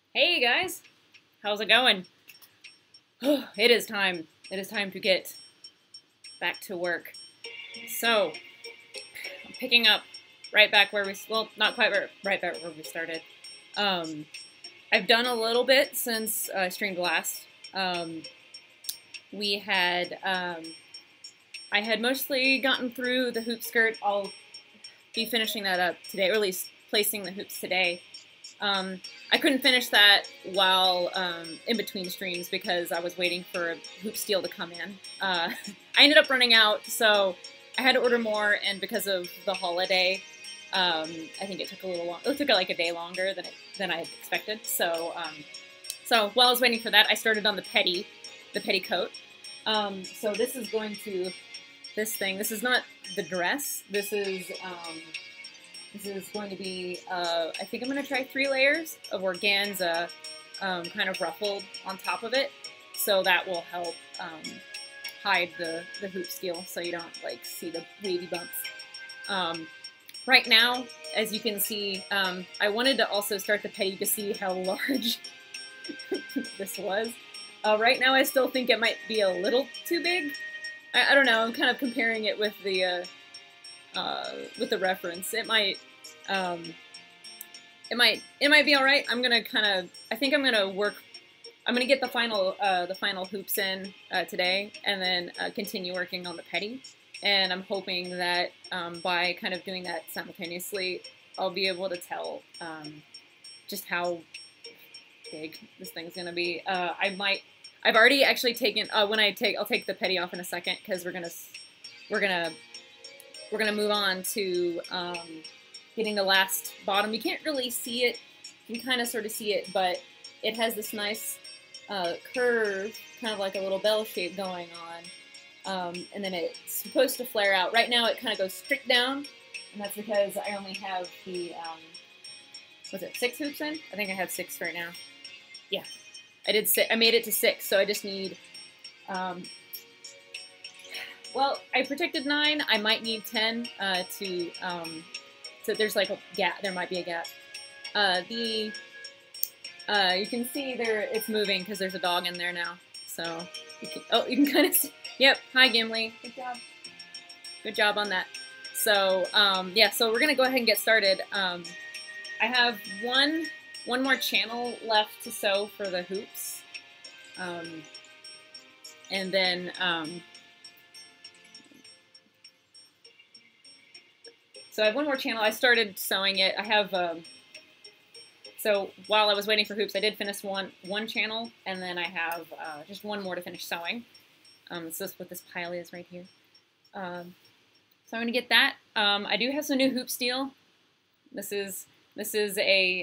Hey guys, how's it going? It is time. It is time to get back to work. So, I'm picking up right back where not quite right back where we started. Um, I've done a little bit since I streamed last. Um, we had, I had mostly gotten through the hoop skirt. I'll be finishing that up today, or at least placing the hoops today. I couldn't finish that while in between streams because I was waiting for hoop steel to come in. I ended up running out, so I had to order more, and because of the holiday, I think it took a little long. It took like a day longer than I had expected. So while I was waiting for that, I started on the petticoat. So this is going to this thing. This is not the dress. This is going to be, I think I'm going to try 3 layers of organza kind of ruffled on top of it. So that will help hide the hoop steel so you don't like see the wavy bumps. Right now, as you can see, I wanted to also start the petty to see how large this was. Right now I still think it might be a little too big. I don't know, I'm kind of comparing it with the reference. It might be all right. I think I'm gonna get the final hoops in today, and then continue working on the petty. And I'm hoping that by kind of doing that simultaneously, I'll be able to tell just how big this thing's gonna be. I've already actually taken I'll take the petty off in a second because we're gonna move on to getting the last bottom. You can't really see it. You can kind of sort of see it, but it has this nice curve, kind of like a little bell shape going on. And then it's supposed to flare out. Right now it kind of goes straight down, and that's because I only have the, was it 6 hoops in? I think I have 6 right now. Yeah, I made it to 6, so I just need, well, I predicted 9. I might need 10 so there's like a gap. There might be a gap. You can see there it's moving because there's a dog in there now. So you can kind of see. Yep. Hi, Gimli. Good job. Good job on that. So yeah. So we're gonna go ahead and get started. I have one more channel left to sew for the hoops, and then. So I have one more channel. I started sewing it. I have, so while I was waiting for hoops, I did finish one channel, and then I have just one more to finish sewing. So this is what this pile is right here. So I'm going to get that. I do have some new hoop steel. This is a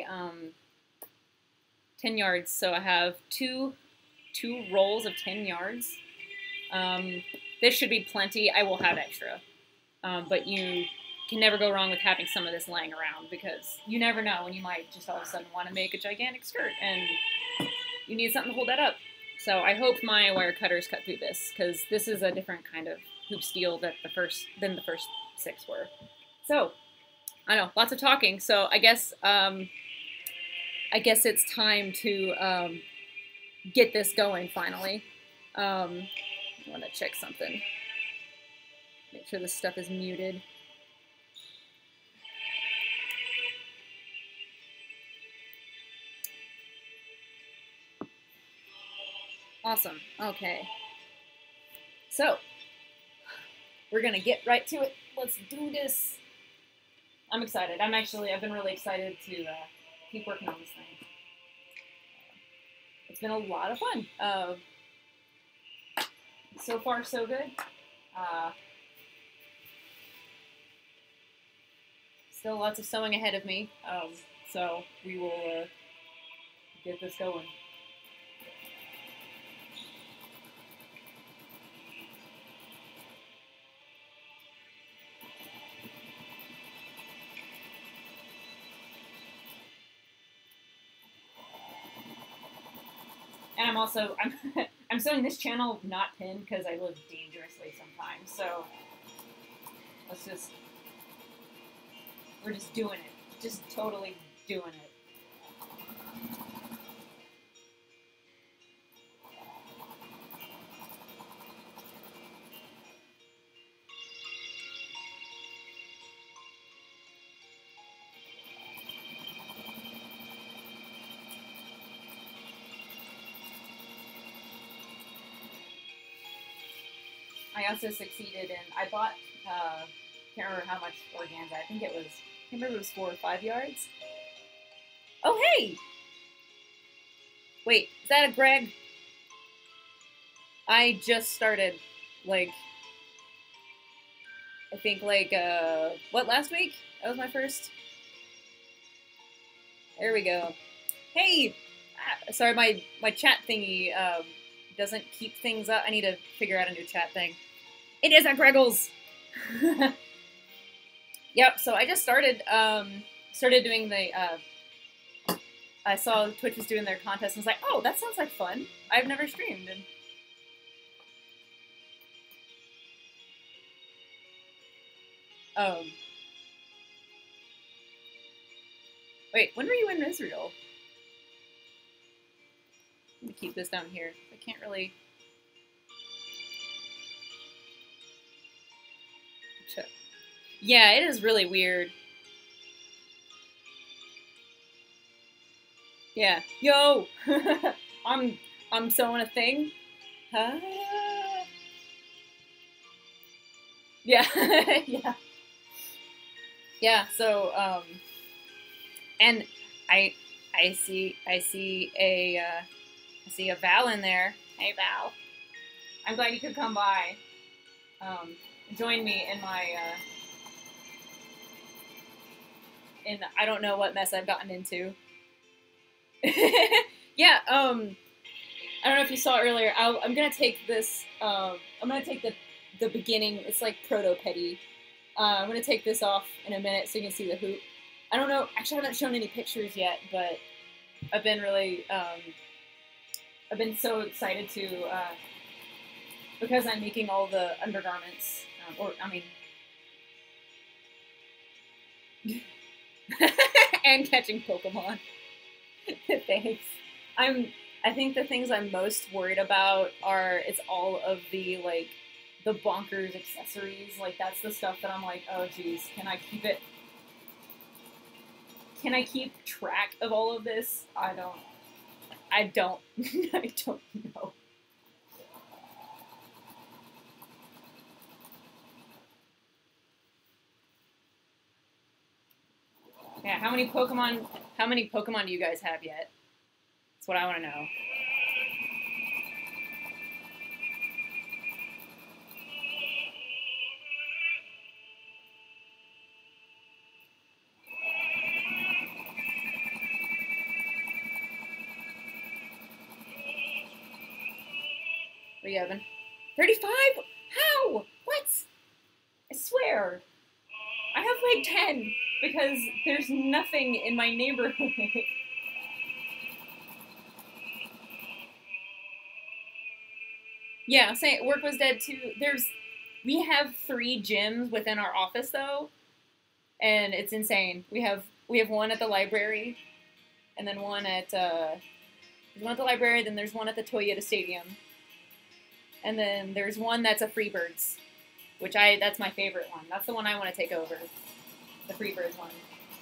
10 yards, so I have two rolls of 10 yards. This should be plenty. I will have extra, but you can never go wrong with having some of this laying around because you never know when you might just all of a sudden want to make a gigantic skirt and you need something to hold that up. So I hope my wire cutters cut through this because this is a different kind of hoop steel than the first 6 were. So I know, lots of talking. So I guess it's time to get this going finally. I want to check something. Make sure this stuff is muted. Awesome. Okay. So, we're going to get right to it. Let's do this. I'm excited. I've been really excited to keep working on this thing. It's been a lot of fun. So far, so good. Still lots of sewing ahead of me. So we will get this going. And I'm sewing this channel not pinned because I live dangerously sometimes. So we're just doing it, just totally doing it. also succeeded in, I bought, can't remember how much organza, I think it was, I can't remember if it was 4 or 5 yards. Oh, hey! Wait, is that a Greg? I just started, like, I think, like, what, last week? That was my first. There we go. Hey! Sorry, my chat thingy, doesn't keep things up. I need to figure out a new chat thing. It is a Greggles! Yep, so I just started doing the, I saw Twitch was doing their contest and was like, oh, that sounds like fun. I've never streamed. And wait, when were you in Israel? Let me keep this down here. I can't really check. Yeah, it is really weird. Yeah. Yo! I'm sewing a thing. Huh? Yeah. Yeah. Yeah, so and I see a Val in there. Hey Val. I'm glad you could come by. Join me in my in I don't know what mess I've gotten into. Yeah, I don't know if you saw earlier. I'm gonna take this. I'm gonna take the beginning. It's like proto-petty. I'm gonna take this off in a minute so you can see the hoop. I don't know. Actually, I haven't shown any pictures yet, but I've been really. I've been so excited to because I'm making all the undergarments, and catching Pokemon. Thanks. I think the things I'm most worried about are it's all of the like the bonkers accessories. Like that's the stuff that I'm like, oh geez, can I keep it? Can I keep track of all of this? I don't I don't know. Yeah, how many Pokemon do you guys have yet? That's what I want to know. What are you having? 35? How? What? I swear. I have like 10 because there's nothing in my neighborhood. Yeah, say work was dead too. We have 3 gyms within our office though, and it's insane. We have one at the library, and then one at there's one at the library. Then there's one at the Toyota Stadium, and then there's one that's a Freebirds, which that's my favorite one. That's the one I want to take over, the Freebirds one.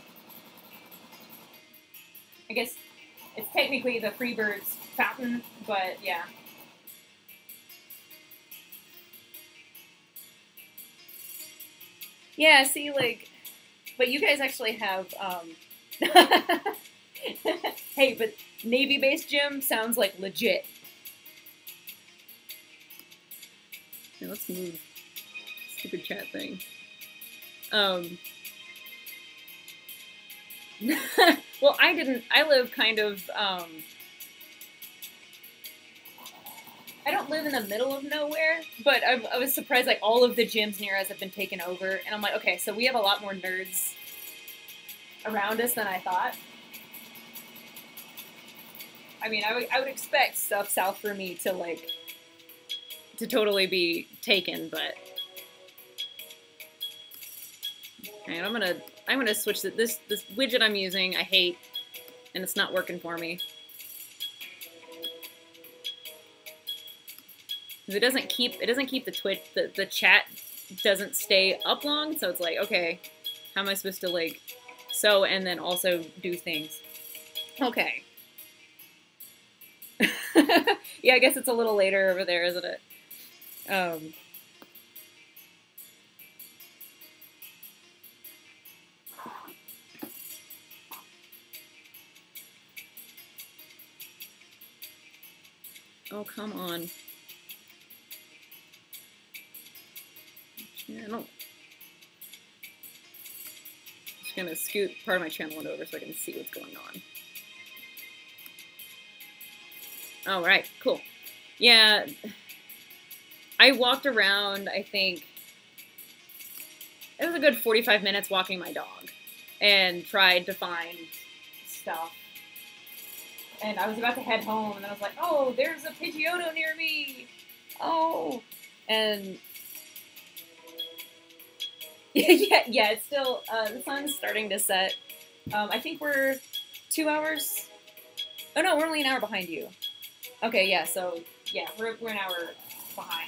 I guess it's technically the Freebirds fountain, but yeah. Yeah, see, like, but you guys actually have, hey, but Navy-based gym sounds like legit. Okay, let's move. Stupid chat thing. Well, I live kind of, I don't live in the middle of nowhere, but I was surprised, like, all of the gyms near us have been taken over, and I'm like, okay, so we have a lot more nerds around us than I thought. I mean, I would expect stuff south for me to, like, to totally be taken, but... Okay, I'm gonna switch this widget I'm using, I hate, and it's not working for me. It doesn't keep the Twitch, the chat doesn't stay up long, so it's like, okay, how am I supposed to like sew and then also do things? Okay. Yeah, I guess it's a little later over there, isn't it? Oh, come on. Channel. Just gonna scoot part of my channel over so I can see what's going on. All right, cool. Yeah, I walked around, I think, it was a good 45 minutes walking my dog and tried to find stuff. And I was about to head home, and then I was like, oh, there's a Pidgeotto near me. Oh. And yeah, it's still, the sun's starting to set. I think we're 2 hours. Oh, no, we're only an hour behind you. Okay, yeah, so, yeah, we're an hour behind.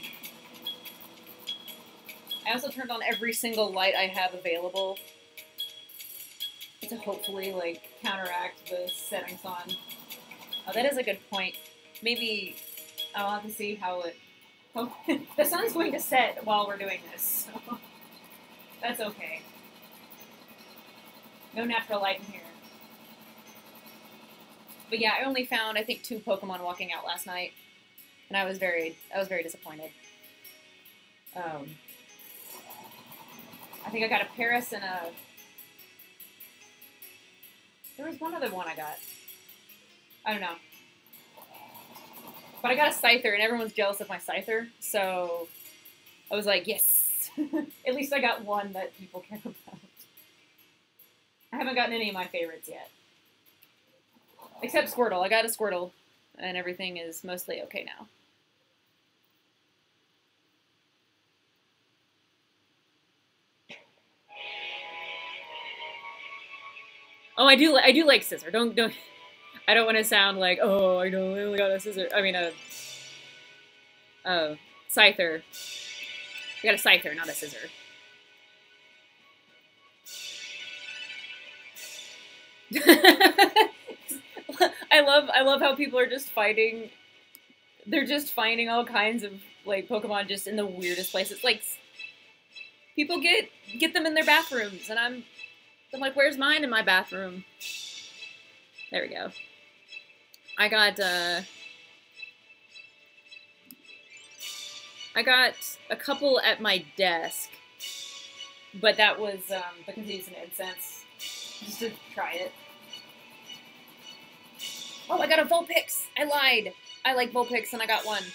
I also turned on every single light I have available to hopefully, like, counteract the setting sun. Oh, that is a good point. Maybe I'll have to see how it... Oh, the sun's going to set while we're doing this, so that's okay. No natural light in here. But yeah, I only found, I think, 2 Pokemon walking out last night, and I was very disappointed. I think I got a Paris and a... There was one other one I got. I don't know. But I got a Scyther, and everyone's jealous of my Scyther, so I was like, yes! At least I got one that people care about. I haven't gotten any of my favorites yet. Except Squirtle. I got a Squirtle, and everything is mostly okay now. Oh, I do like Scizor. Don't. I don't want to sound like, oh, I know, I only got a Scizor. I mean, Scyther. I got a Scyther, not a Scizor. I love how people are just fighting. They're just finding all kinds of like Pokemon just in the weirdest places. Like people get them in their bathrooms, and I'm like, where's mine in my bathroom? There we go. I got a couple at my desk, but that was because I used an incense just to try it. Oh, I got a Vulpix! I lied! I like Vulpix and I got one.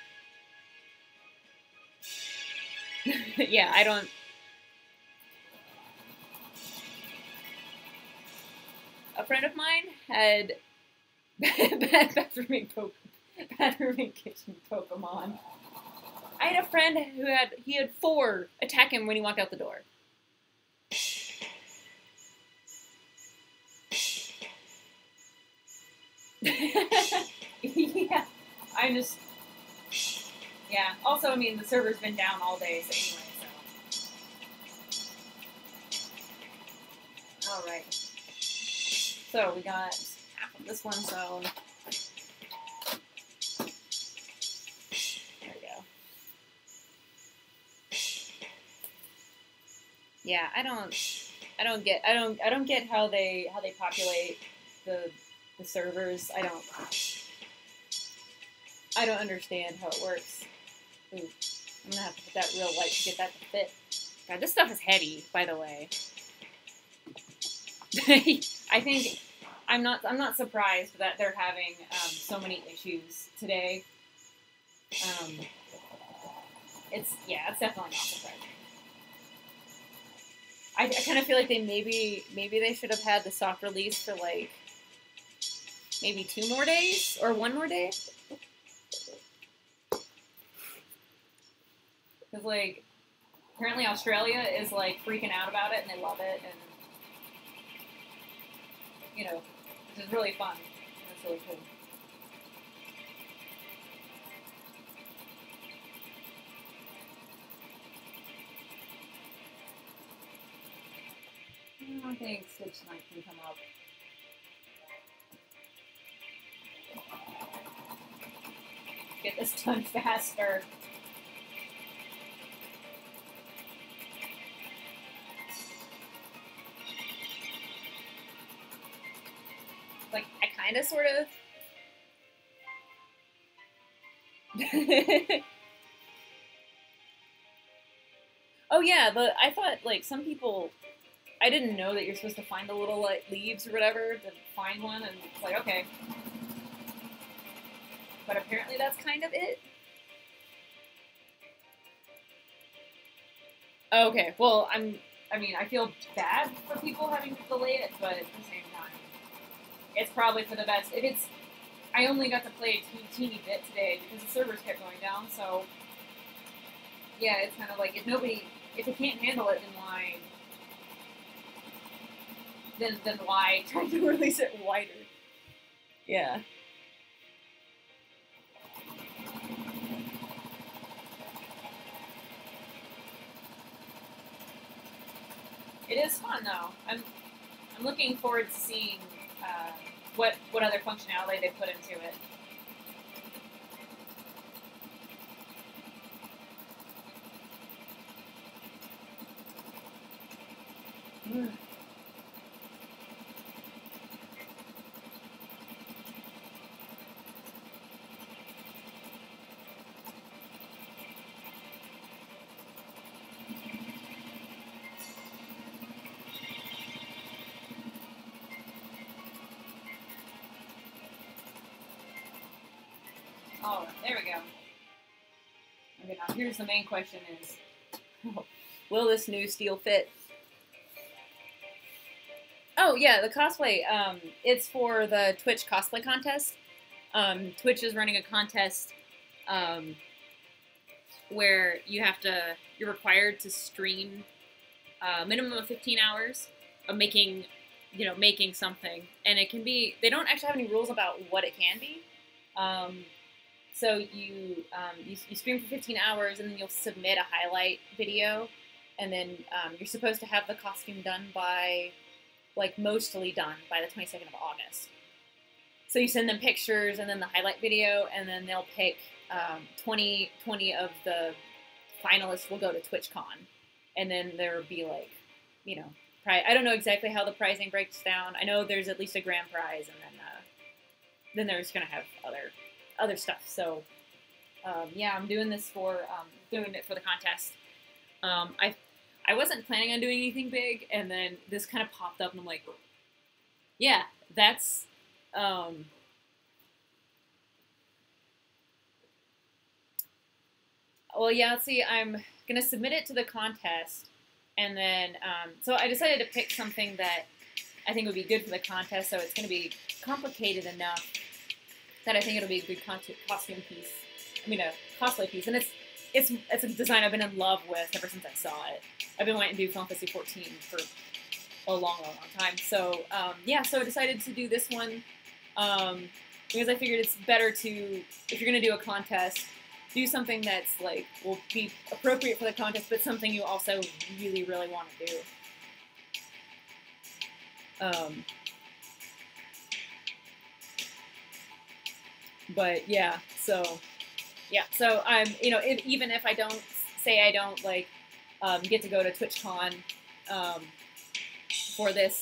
Yeah, I don't... A friend of mine had bathrooming kitchen Pokemon. I had a friend who had 4 attack him when he walked out the door. Yeah, yeah. Also, I mean, the server's been down all day, so anyway, so. Alright. So, we got half of this one, so... There we go. Yeah, I don't get how they populate the servers. I don't understand how it works. Ooh, I'm gonna have to put that real light to get that to fit. God, this stuff is heavy, by the way. I think I'm not surprised that they're having so many issues today. It's definitely not surprising. I kind of feel like maybe they should have had the soft release for like maybe 2 more days or 1 more day. Because like apparently Australia is like freaking out about it and they love it, and you know, which is really fun. It's really cool. I think Stitch Knight can come up. Get this done faster. Like, I kind of sort of Oh yeah, but I thought like some people, I didn't know that you're supposed to find the little like leaves or whatever to find one, and it's like okay, but apparently that's kind of it. Okay, well I mean, I feel bad for people having to delay it, but at the same time, it's probably for the best. If it's, I only got to play a teeny bit today because the servers kept going down, so yeah, it's kind of like if it can't handle it, then why try to release it wider? Yeah. It is fun though. I'm looking forward to seeing what other functionality they put into it. Oh, there we go. Okay, now here's the main question is, will this new steel fit? Oh yeah, the cosplay. It's for the Twitch cosplay contest. Twitch is running a contest where you're required to stream a minimum of 15 hours of making, making something, and it can be. They don't actually have any rules about what it can be. So you stream for 15 hours, and then you'll submit a highlight video, and then you're supposed to have the costume done by, like, mostly done by the 22nd of August. So you send them pictures and then the highlight video, and then they'll pick 20 of the finalists will go to TwitchCon, and then there will be like, I don't know exactly how the pricing breaks down. I know there's at least a grand prize, and then there's gonna have other stuff. So yeah, I'm doing this doing it for the contest. I wasn't planning on doing anything big, and then this kind of popped up, and I'm like, yeah, that's well, yeah. Let's see. I'm gonna submit it to the contest, and then so I decided to pick something that I think would be good for the contest. So it's gonna be complicated enough that I think it'll be a good costume piece. I mean, a cosplay piece, and it's a design I've been in love with ever since I saw it. I've been wanting to do Final Fantasy 14 for a long time. So yeah, so I decided to do this one because I figured it's better to, if you're gonna do a contest, do something that's like will be appropriate for the contest, but something you also really want to do. But yeah, so I'm, even if I don't like get to go to TwitchCon for this,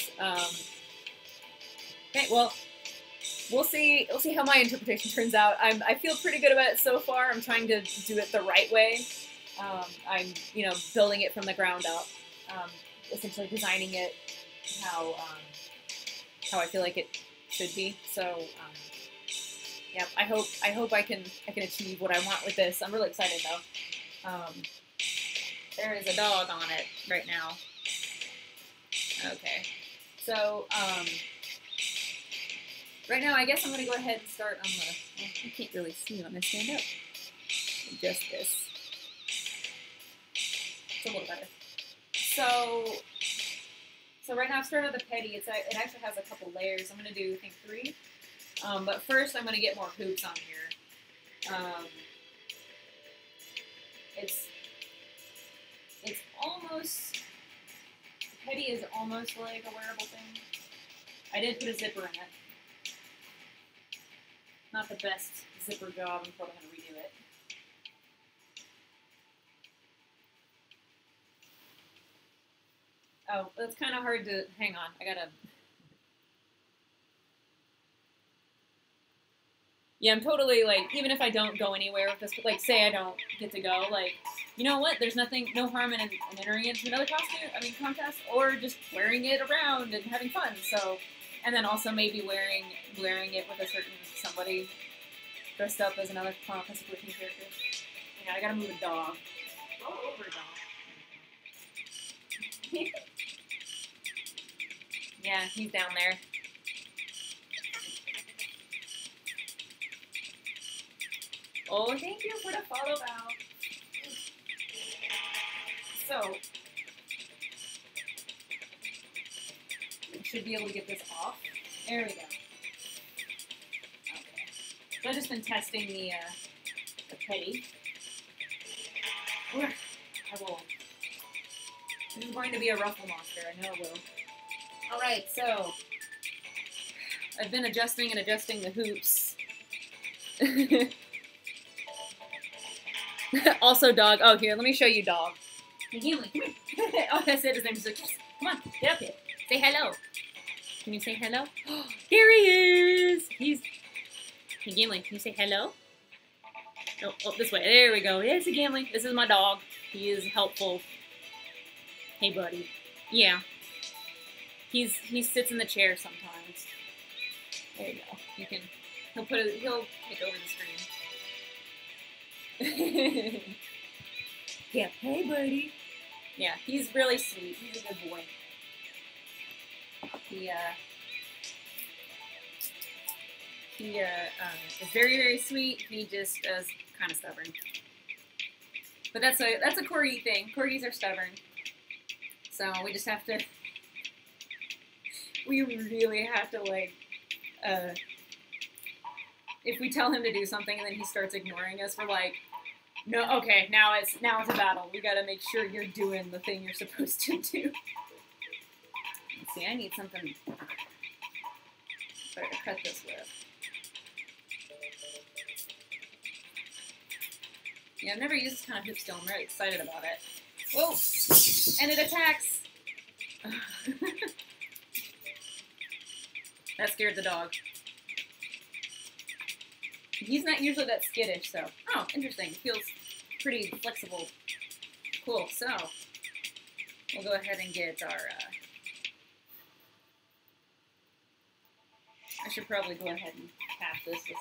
okay, well, we'll see how my interpretation turns out. I feel pretty good about it so far. I'm trying to do it the right way. I'm building it from the ground up, essentially designing it how I feel like it should be. So. Yeah, I hope I can achieve what I want with this. I'm really excited though. There is a dog on it right now. Okay, so right now I guess I'm gonna go ahead and start on the. Well, you can't really see when I stand up. Just this. It's a little better. So right now I've started with the petty. It actually has a couple layers. I'm gonna do I think 3. But first, I'm going to get more hoops on here. It's almost, petty is almost like a wearable thing. I did put a zipper in it. Not the best zipper job. I'm probably going to redo it. Oh, that's kind of hard to, hang on. Yeah, I'm totally, like, even if I don't go anywhere with this, like, say I don't get to go, like, you know what? There's no harm in entering into another contest, or just wearing it around and having fun. So, and then also maybe wearing it with a certain somebody dressed up as another Final Fantasy 14 character. Yeah, I gotta move a dog. Go over, dog. Yeah, he's down there. Oh, thank you for the follow out. So, we should be able to get this off. There we go. Okay. So I've just been testing the petty. I will. This is going to be a ruffle monster. I know it will. Alright, so I've been adjusting the hoops. Also, dog. Oh, here, let me show you dog. Hey, Gimli, come here. Oh, that's it. His name's like, come on, get up here. Say hello. Can you say hello? Here he is. Hey, Gimli, can you say hello? Oh, this way. There we go. Yes, Gimli. This is my dog. He is helpful. Hey, buddy. Yeah. He sits in the chair sometimes. There you go. He'll take over the screen. Yeah, hey buddy. Yeah, he's really sweet. He's a good boy. He is very, very sweet. He just is kind of stubborn. But that's a corgi thing. Corgis are stubborn. So we just have to. We really have to, like, if we tell him to do something and then he starts ignoring us, we're like, no, okay, now it's a battle. We gotta make sure you're doing the thing you're supposed to do. Let's see, I need something better to cut this with. Yeah, I've never used this kind of hoop still. I'm really excited about it. Whoa! And it attacks! That scared the dog. He's not usually that skittish, so... Oh, interesting. Feels pretty flexible. Cool, so... We'll go ahead and get our... I should probably go ahead and cap this with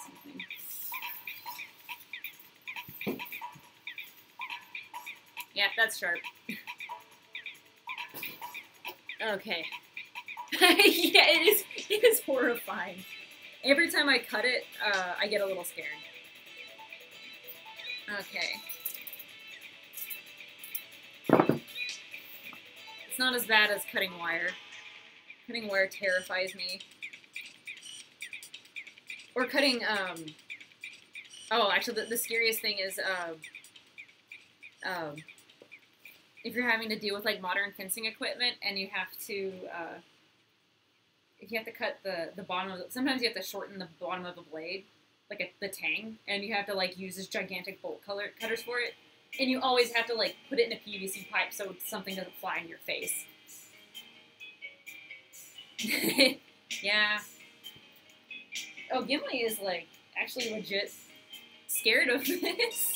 something. Yeah, that's sharp. Okay. Yeah, it is horrifying. Every time I cut it, I get a little scared. Okay. It's not as bad as cutting wire. Cutting wire terrifies me. Or cutting, oh, actually, the scariest thing is, if you're having to deal with, like, modern fencing equipment, and you have to, if you have to cut the bottom of sometimes you have to shorten the bottom of the blade, like the tang, and you have to, like, use this gigantic bolt cutters for it, and you always have to, like, put it in a PVC pipe so something doesn't fly in your face. Yeah. Oh, Gimli is, like, actually legit scared of this.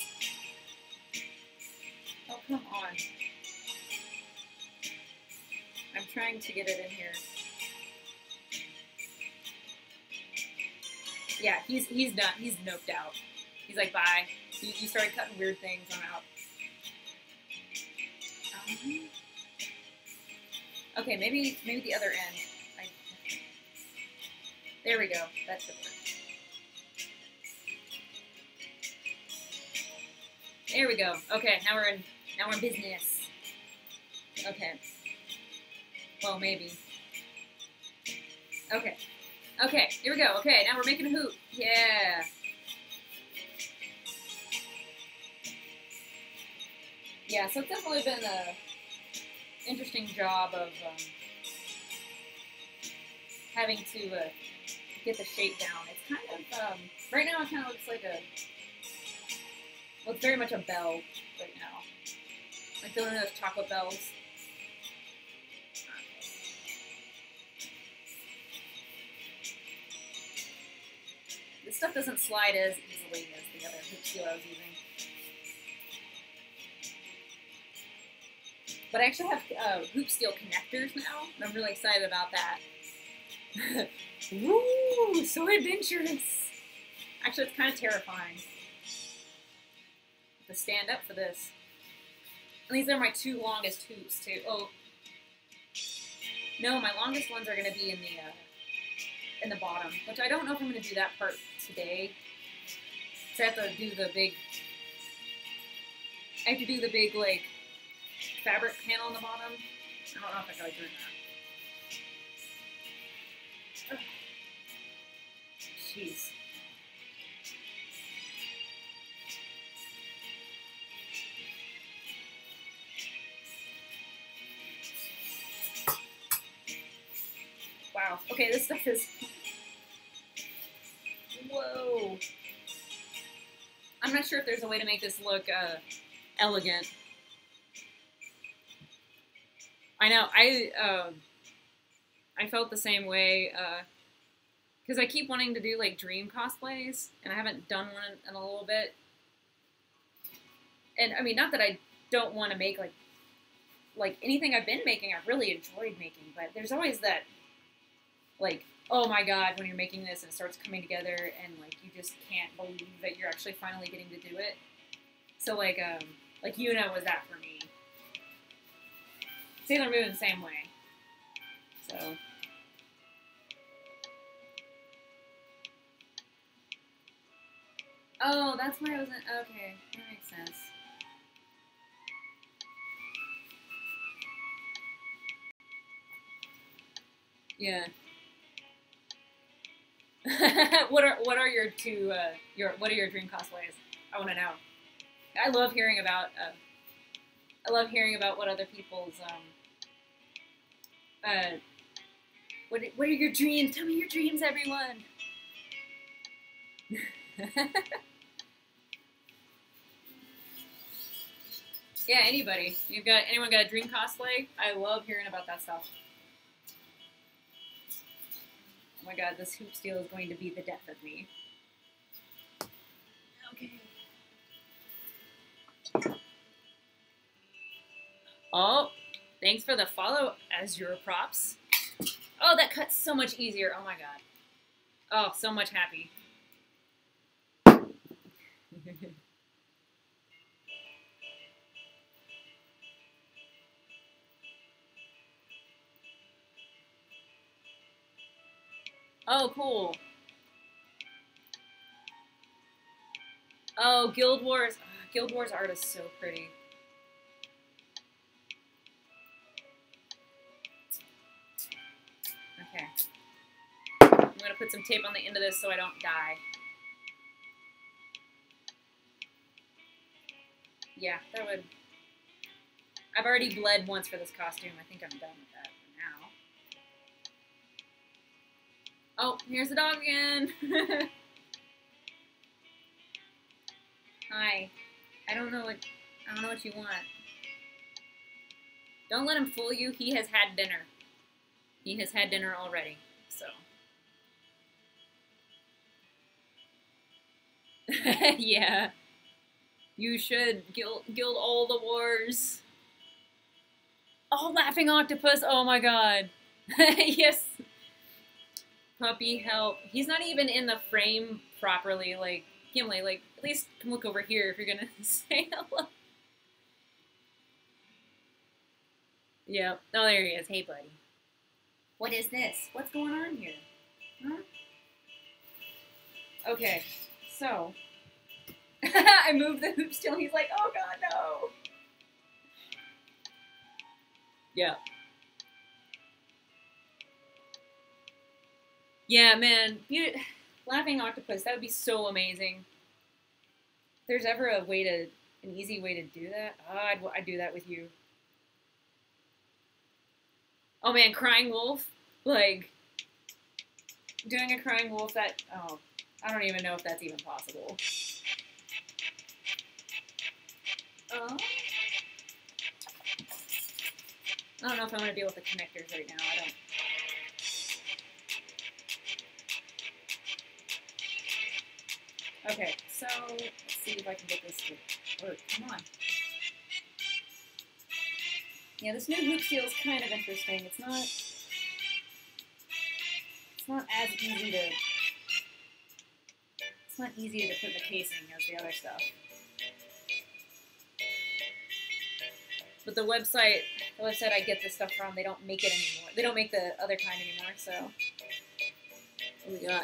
Oh, come on. I'm trying to get it in here. Yeah, he's done. He's noped out. He's like, bye. You started cutting weird things. I'm out. Okay, maybe the other end. There we go. That should work. There we go. Okay, now we're in business. Okay. Well, maybe. Okay. Okay, here we go. Okay, now we're making a hoop. Yeah. Yeah, so it's definitely been a interesting job of having to get the shape down. It's kind of, right now it kind of looks like well, it's very much a bell right now. Like one of those chocolate bells. stuff doesn't slide as easily as the other hoop steel I was using. But I actually have hoop steel connectors now, and I'm really excited about that. Woo! So adventurous! Actually, it's kind of terrifying to stand up for this. And these are my 2 longest hoops, too. Oh. No, my longest ones are going to be in the bottom, which I don't know if I'm going to do that part today. So I have to do the big, like, fabric panel on the bottom. I don't know if I got doing that. Ugh. Jeez. Wow. Okay, this stuff is... Whoa. I'm not sure if there's a way to make this look elegant. I know. I felt the same way because I keep wanting to do like dream cosplays, and I haven't done one in a little bit. And I mean, not that I don't want to make like anything I've been making. I've really enjoyed making, but there's always that like, oh my god, when you're making this and it starts coming together, and like you just can't believe that you're actually finally getting to do it. So like Yuna was that for me. Sailor Moon, same way. So. Oh, that's why I wasn't. Okay, that makes sense. Yeah. what are your two what are your dream cosplays? I want to know. I love hearing about what other people's what are your dreams? Tell me your dreams, everyone. Yeah, anybody. Anyone got a dream cosplay? I love hearing about that stuff. Oh my god, this hoop steel is going to be the death of me. Okay. Oh, thanks for the follow, Azure Props. Oh, that cuts so much easier. Oh my god. Oh, so much happy. Oh, cool. Oh, Guild Wars. Oh, Guild Wars art is so pretty. Okay. I'm going to put some tape on the end of this so I don't die. Yeah, that would... I've already bled once for this costume. I think I'm done with that for now. Oh, here's the dog again. Hi. I don't know what you want. Don't let him fool you. He has had dinner. He has had dinner already, so. Yeah. You should guild all the wars. Oh, Laughing Octopus. Oh my god. Yes. Puppy, help. He's not even in the frame properly. Like, Gimli, like, at least come look over here if you're gonna say hello. Yeah. Oh, there he is. Hey, buddy. What is this? What's going on here? Huh? Okay. So. I moved the hoop steel. He's like, oh god, no. Yeah. Yeah, man. Laughing Octopus, that would be so amazing. If there's ever an easy way to do that, I'd do that with you. Oh man, Crying Wolf. Like, doing a Crying Wolf, I don't even know if that's even possible. I don't know if I'm going to deal with the connectors right now. I don't. Okay, so let's see if I can get this to work. Come on. Yeah, this new hoop seal is kind of interesting. It's not as easy to. It's not easy to put in the casing as the other stuff. But the website I get this stuff from, they don't make it anymore. They don't make the other kind anymore. So what we got?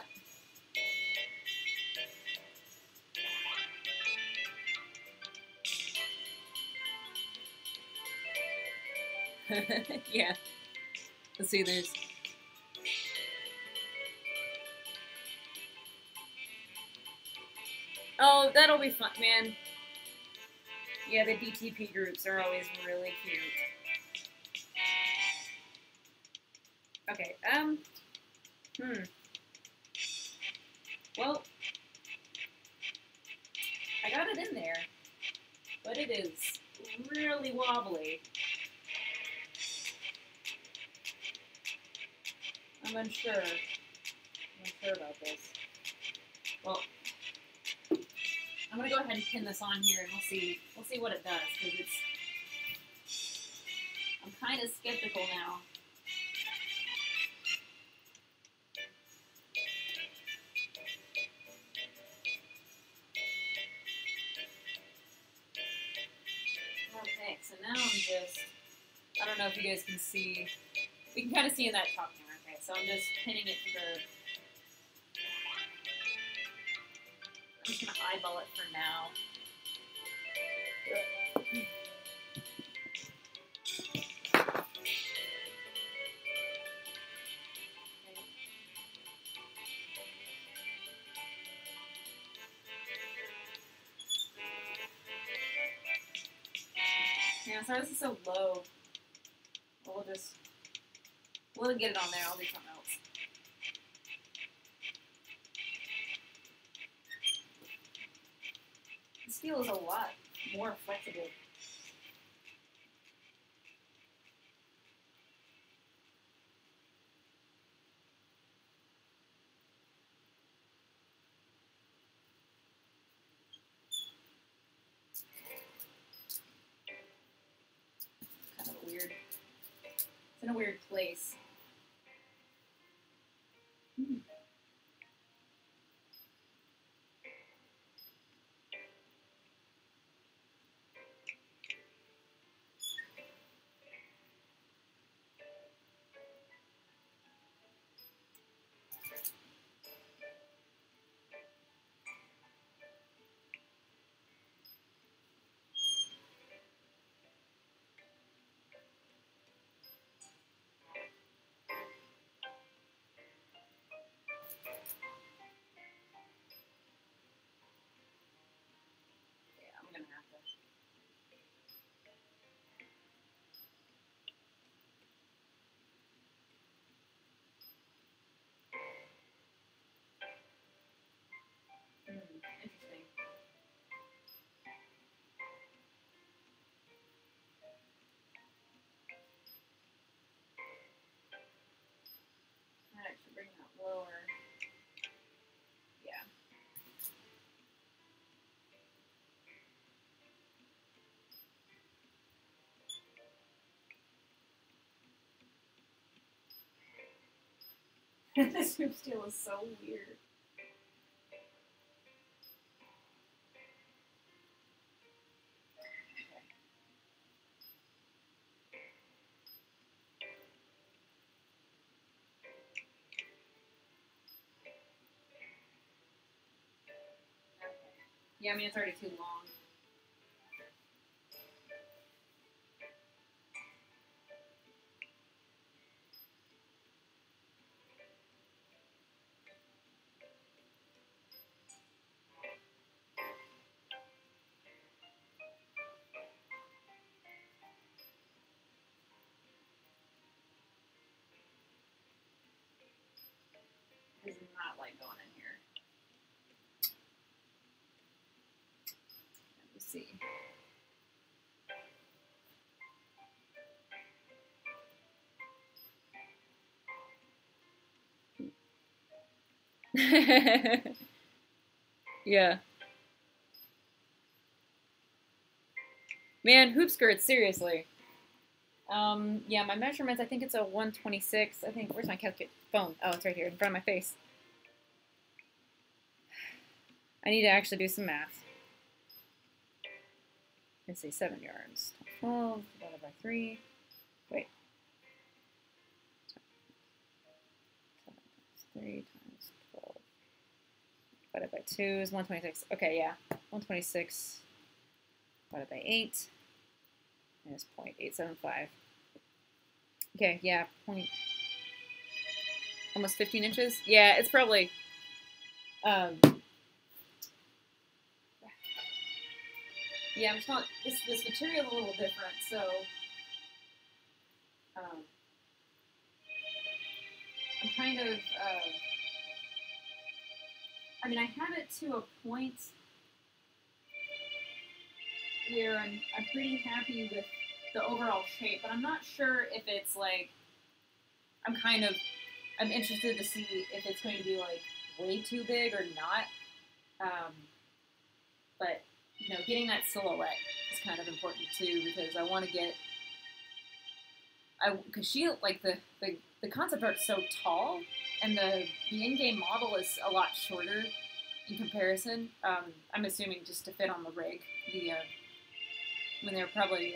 Yeah. Let's see. There's. Oh, that'll be fun, man. Yeah, the DTP groups are always really cute. Okay, Well, I got it in there, but it is really wobbly. I'm unsure about this. Well, I'm gonna go ahead and pin this on here, and we'll see what it does, because I'm kind of skeptical now. Okay, so now I don't know if you guys can see, we can kind of see in that top camera. Okay, so I'm just pinning it to the, I'm just gonna eyeball it for now. Yeah, sorry this is so low. We'll get it on there. I'll do something else. This steel is a lot more flexible. Kind of weird. It's in a weird place. Yeah, I'm gonna have to. Interesting. Might actually bring that lower. Yeah. This hoop steel is so weird. Yeah, I mean, it's already too long. This is not like going in here. Let me see. Yeah. Man, hoop skirts, seriously. Yeah, my measurements, I think it's a 126. I think, where's my calculator? Phone. Oh, it's right here in front of my face. I need to actually do some math. Let's see, 7 yards. 12 divided by 3. Wait. 7 times 3 times 12 divided by 2 is 126. Okay, yeah. 126 divided by 8 is 0.875. Okay, yeah, almost 15 inches. Yeah, it's probably, yeah, I'm just not, this material is a little different, so, I'm kind of, I mean, I have it to a point where I'm pretty happy with the overall shape, but I'm not sure if it's like, I'm interested to see if it's going to be like way too big or not. But you know, getting that silhouette is kind of important too because I want to get, because she like the concept art's so tall and the in-game model is a lot shorter in comparison. I'm assuming just to fit on the rig. When they're probably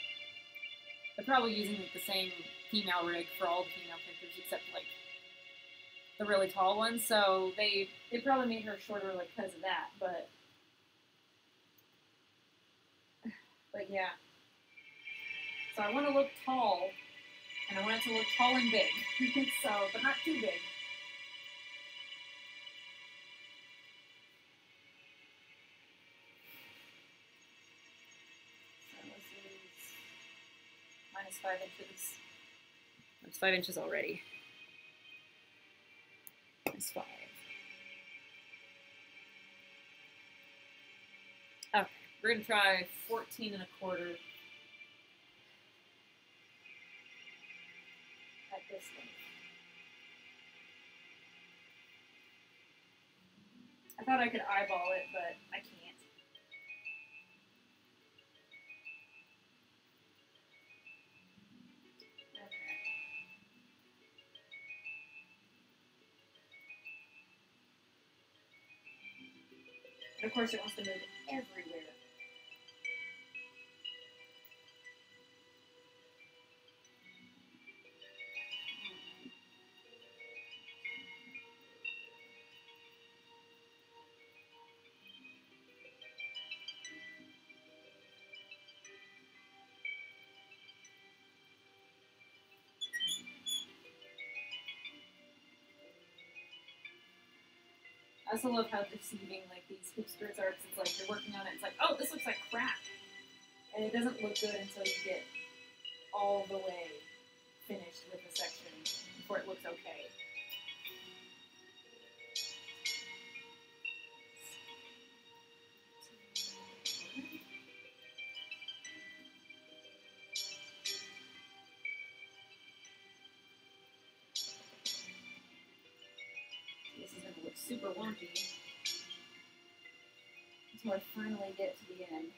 using like the same female rig for all the female characters except like the really tall ones. So they probably made her shorter like because of that. But yeah. So I want to look tall, and I want it to look tall and big. So, but not too big. So this is minus 5 inches. It's 5 inches already. Minus 5. Okay, we're gonna try 14 and a quarter. At this length. I thought I could eyeball it, but I can't. And of course, it wants to move everywhere. I also love how deceiving like these hoop skirts are. It's like you're working on it. It's like, oh, this looks like crap, and it doesn't look good until you get all the way finished with the section before it looks okay. This is going to look super wonky until I finally get to the end.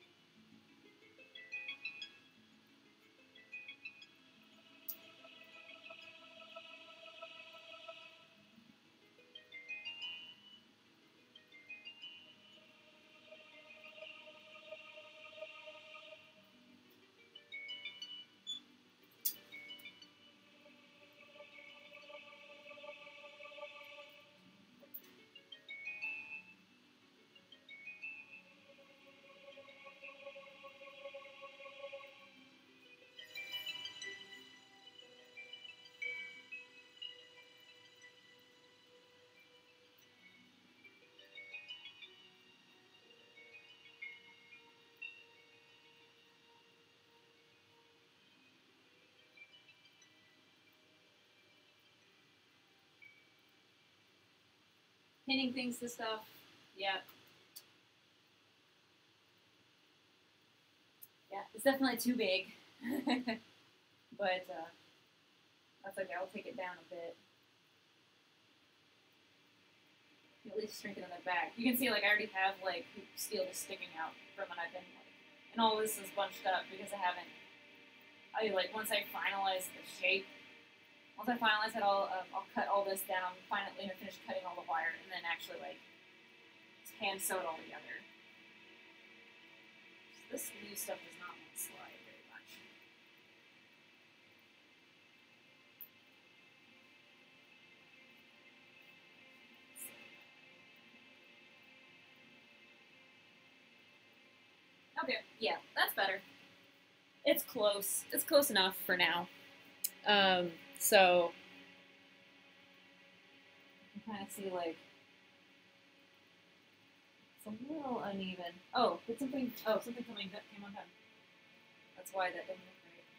Pinning things to stuff, yeah. Yeah, it's definitely too big. But that's okay, I'll take it down a bit. At least shrink it in the back. You can see, like, I already have, like, steel just sticking out from when I've been, like, and all this is bunched up because once I finalize the shape, once I finalize it all, I'll cut all this down, finally finish cutting all the wire, and then actually, like, hand sew it all together. So this new stuff does not want to slide very much. Okay, yeah, that's better. It's close. It's close enough for now. So you can kind of see, like, it's a little uneven. Oh, did something? Oh, something came undone. That's why that didn't look right.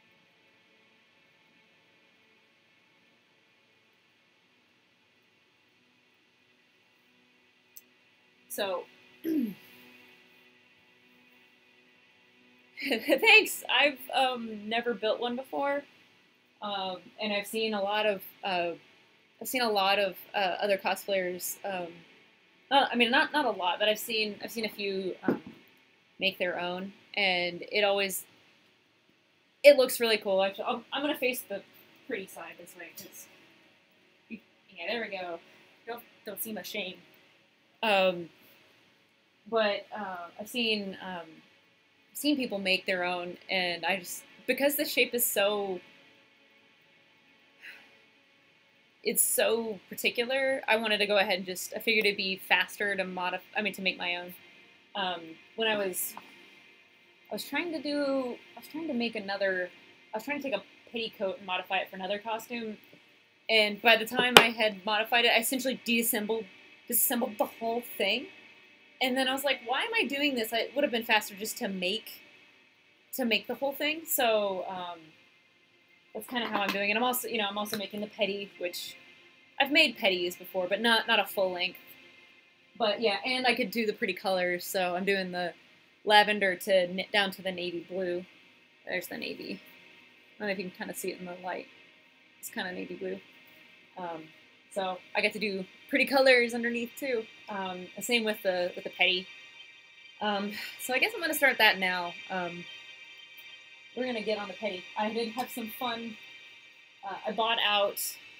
So. Thanks. I've never built one before, and I've seen a lot of other cosplayers. I mean, not a lot, but I've seen a few make their own, and it looks really cool. Actually, I'm gonna face the pretty side this way because yeah, there we go. Don't seem ashamed. But I've seen people make their own, and because the shape is it's so particular, I wanted to go ahead and I figured it'd be faster to to make my own. When I was trying to take a petticoat and modify it for another costume, and by the time I had modified it, I essentially disassembled the whole thing. And then I was like, why am I doing this? It would have been faster just to make the whole thing. So that's kind of how I'm doing it. I'm also making the petty, which I've made petties before, but not a full length. But yeah, and I could do the pretty colors. So I'm doing the lavender down to the navy blue. There's the navy. I don't know if you can kind of see it in the light. It's kind of navy blue. So I get to do pretty colors underneath too. Same with the petty. So I guess I'm gonna start that now. We're gonna get on the petty. I did have some fun. I bought out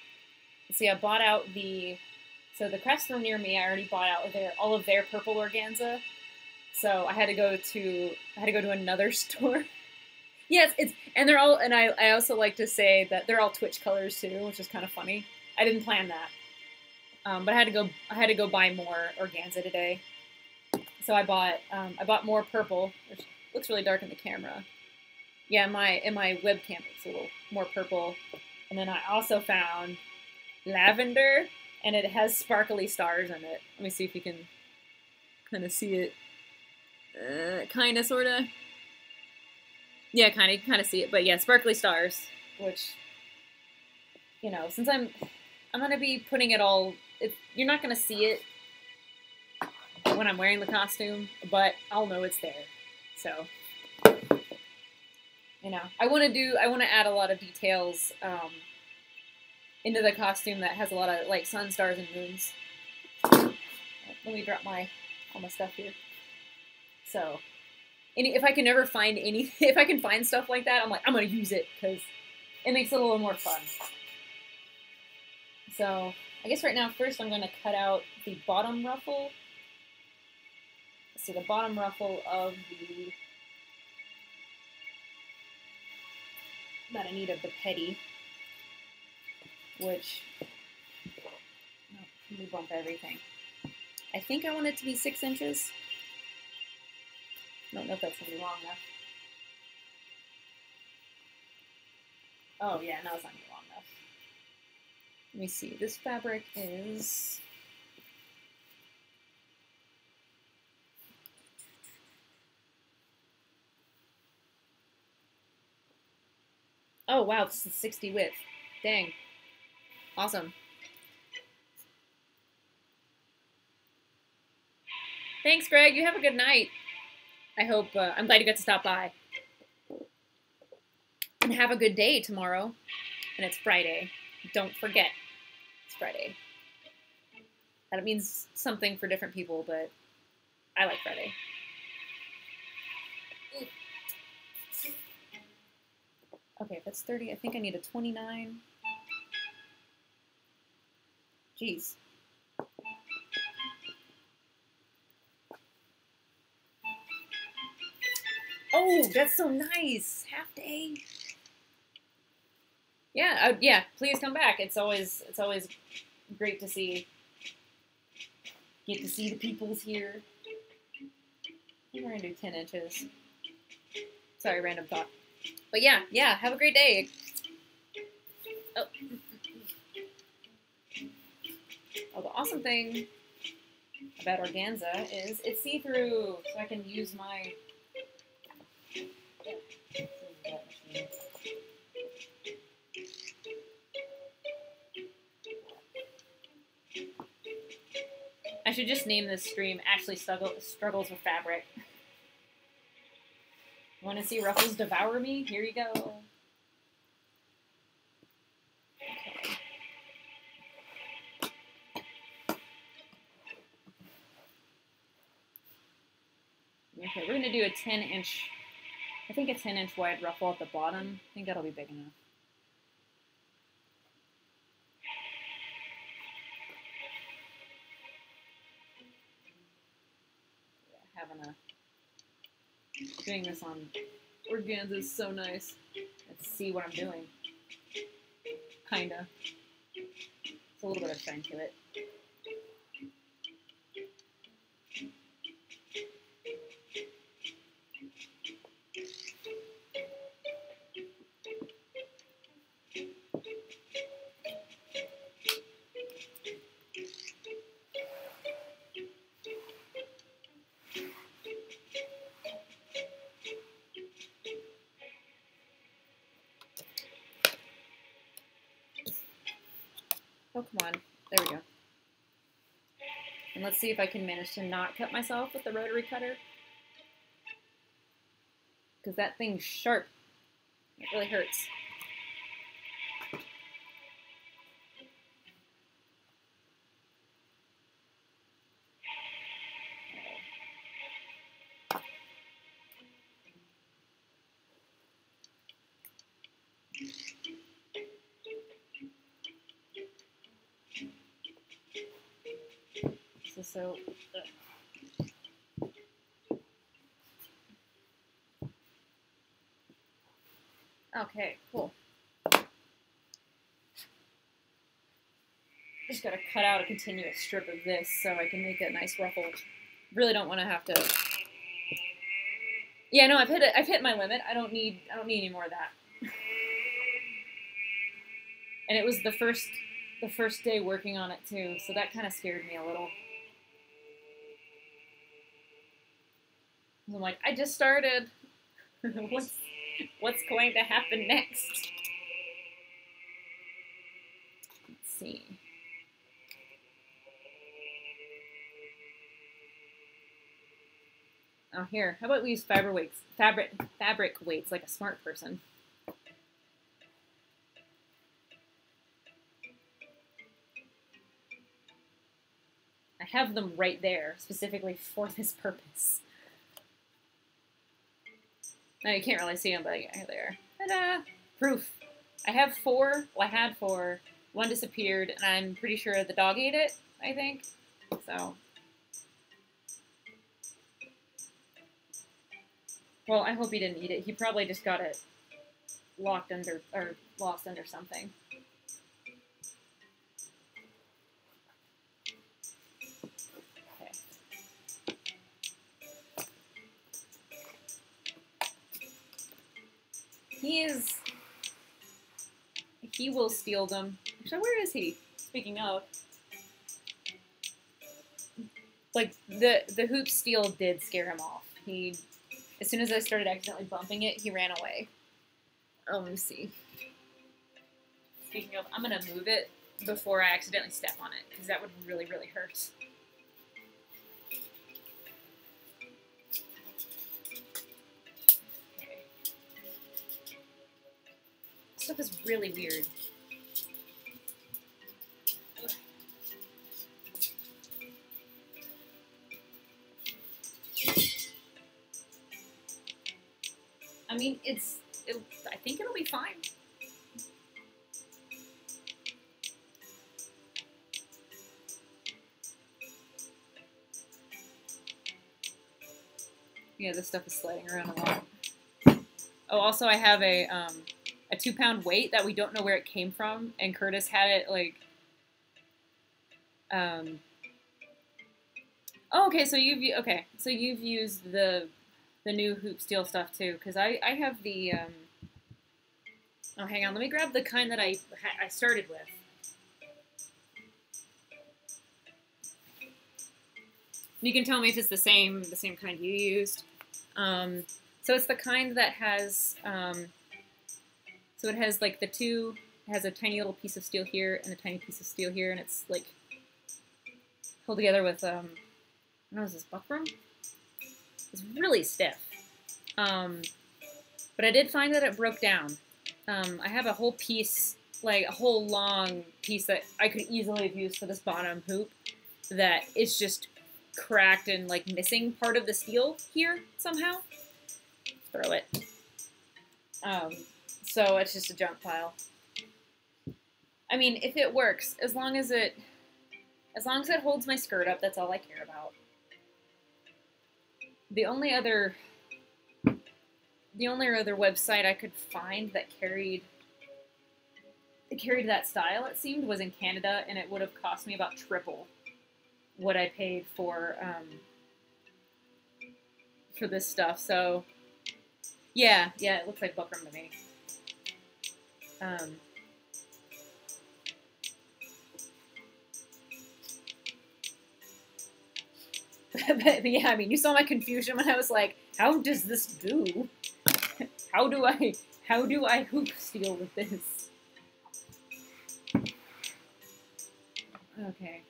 the crafts store near me. I already bought out all of their purple organza. So I had to go to another store. Yes, and they're all, and I also like to say that they're all Twitch colors too, which is kind of funny. I didn't plan that, but I had to go buy more organza today. So I bought more purple, which looks really dark in the camera. Yeah, in my webcam it's a little more purple, and then I also found lavender, and it has sparkly stars in it. Let me see if you can kind of see it. Kind of, sort of. Yeah, you can kind of see it, but yeah, sparkly stars, which, since I'm gonna be putting it all. You're not gonna see it when I'm wearing the costume, but I'll know it's there. So, I want to add a lot of details into the costume that has a lot of like sun, stars, and moons. Let me drop all my stuff here. So, if I can ever find if I can find stuff like that, I'm gonna use it because it makes it a little more fun. So, I guess right now, first I'm gonna cut out the bottom ruffle. Let's see, the bottom ruffle of that I need of the petty, which, let me bump everything. I think I want it to be 6 inches. I don't know if that's going to be long enough. Oh yeah, no, it's not going to be long enough. Let me see, this fabric is... Oh wow, this is 60 width. Dang. Awesome. Thanks, Greg. You have a good night. I hope, I'm glad you got to stop by. And have a good day tomorrow. And it's Friday. Don't forget, it's Friday. That means something for different people, but I like Friday. Okay, if that's 30, I think I need a 29. Jeez. Oh, that's so nice. Half day. Yeah, yeah. Please come back. It's always great to see. Get to see the peoples here. I think we're gonna do 10 inches. Sorry, random thought. But yeah, have a great day. Oh. Oh, the awesome thing about organza is it's see-through, so I can use my... I should just name this stream Ashley Struggles with Fabric. Want to see Ruffles devour me? Here you go. Okay, we're going to do a 10-inch, I think a 10-inch wide ruffle at the bottom. I think that'll be big enough. Yeah, doing this on organza is so nice. Let's see what I'm doing. Kinda. It's a little bit of shine to it. Oh, come on. There we go. And let's see if I can manage to not cut myself with the rotary cutter. Because that thing's sharp. It really hurts. So, okay, cool. Just gotta cut out a continuous strip of this so I can make a nice ruffle. Really don't want to have to. Yeah, no, I've hit my limit. I don't need any more of that. And it was the first day working on it too, so that kind of scared me a little. I'm like, I just started. What's going to happen next? Let's see. Oh, here. How about we use fabric weights like a smart person? I have them right there, specifically for this purpose. Now you can't really see them, but yeah, here they are. Ta-da! Proof. I have 4. Well, I had 4. 1 disappeared, and I'm pretty sure the dog ate it, I think. So. Well, I hope he didn't eat it. He probably just got it locked under, or lost under something. He will steal them. Actually, where is he? Speaking of. Like, the hoop steal did scare him off. As soon as I started accidentally bumping it, he ran away. Oh, let me see. Speaking of, I'm going to move it before I accidentally step on it, because that would really, really hurt. Stuff is really weird. I mean, I think it'll be fine. Yeah, this stuff is sliding around a lot. Oh, also I have a 2-pound weight that we don't know where it came from, and Curtis had it like. Oh, okay. So you've used the new hoop steel stuff too, because I have the. Oh, hang on. Let me grab the kind that I started with. You can tell me if it's the same kind you used. So it's the kind that has, so it has like it has a tiny little piece of steel here and a tiny piece of steel here, and it's like held together with, I don't know, is this buckram? It's really stiff. But I did find that it broke down. I have a whole piece, like a whole long piece that I could easily have used for this bottom hoop that is just cracked and like missing part of the steel here somehow. Throw it. So it's just a junk pile. I mean, if it works, as long as it holds my skirt up, that's all I care about. The only other website I could find that carried that style, it seemed, was in Canada, and it would have cost me about triple what I paid for this stuff. So yeah, it looks like buckram to me. But yeah, I mean, you saw my confusion when I was like, how does this do? How do I hoop steel with this? Okay.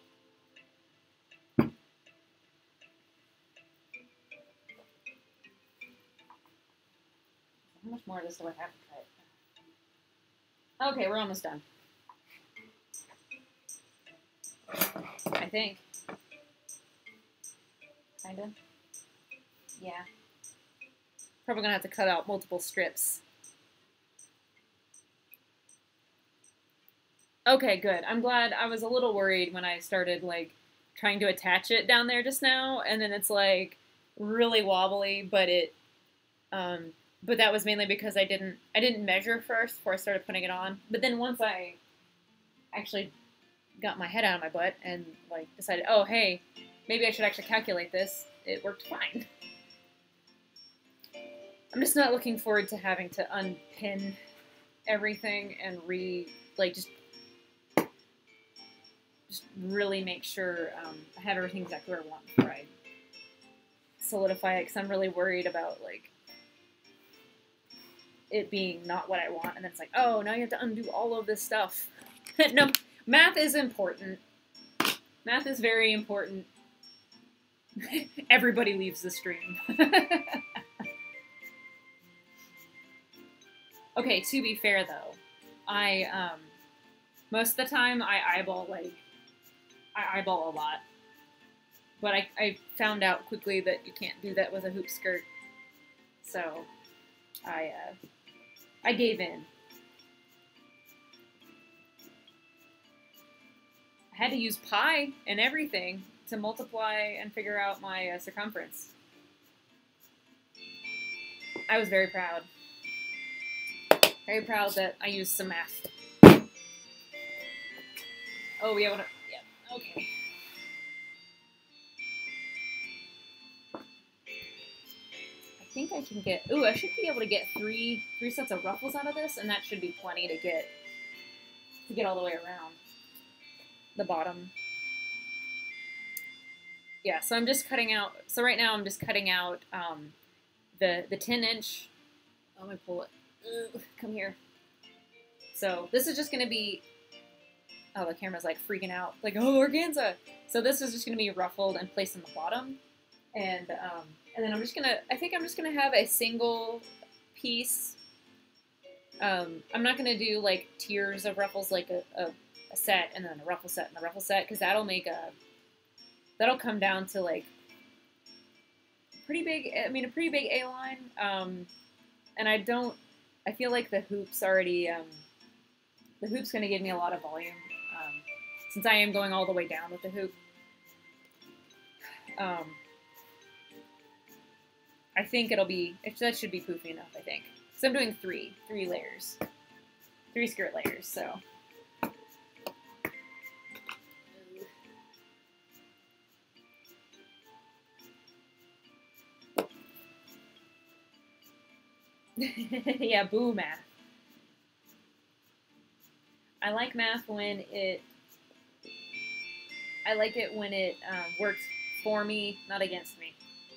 How much more of this do I have to cut? Okay, we're almost done. I think. Kinda. Yeah. Probably gonna have to cut out multiple strips. Okay, good. I'm glad. I was a little worried when I started like trying to attach it down there just now, and then it's like really wobbly, but but that was mainly because I didn't measure first before I started putting it on. But then once I actually got my head out of my butt and like decided, oh hey, maybe I should actually calculate this, it worked fine. I'm just not looking forward to having to unpin everything and just really make sure I have everything exactly where I want before I solidify it, because I'm really worried about like it being not what I want, and then it's like, oh, now you have to undo all of this stuff. No, math is important. Math is very important. Everybody leaves the stream. Okay, to be fair though, I most of the time I eyeball a lot, but I found out quickly that you can't do that with a hoop skirt, so I gave in. I had to use pi and everything to multiply and figure out my circumference. I was very proud. Very proud that I used some math. Oh, yeah, yeah, okay. I think I can get, ooh, I should be able to get three sets of ruffles out of this, and that should be plenty to get all the way around the bottom. Yeah, so I'm just cutting out, so right now I'm just cutting out the 10-inch, let me pull it. Come here. So this is just going to be, oh, the camera's like freaking out, like, oh, organza. So this is just going to be ruffled and placed on the bottom, and then I think I'm just gonna have a single piece. I'm not gonna do like tiers of ruffles, like a set and then a ruffle set and a ruffle set, because that'll come down to like a pretty big A-line. And I feel like the hoop's already, the hoop's going to give me a lot of volume, since I am going all the way down with the hoop. I think that should be poofy enough, I think. So I'm doing three layers, 3 skirt layers, so. Yeah, boo math. I like math when it works for me, not against me.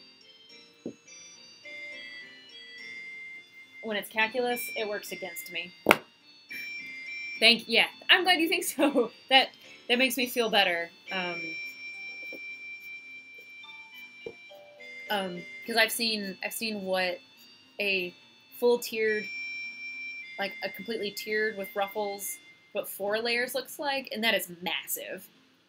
When it's calculus, it works against me. Yeah, I'm glad you think so. That makes me feel better. Because I've seen what a full tiered, like a completely tiered with ruffles, but 4 layers looks like, and that is massive.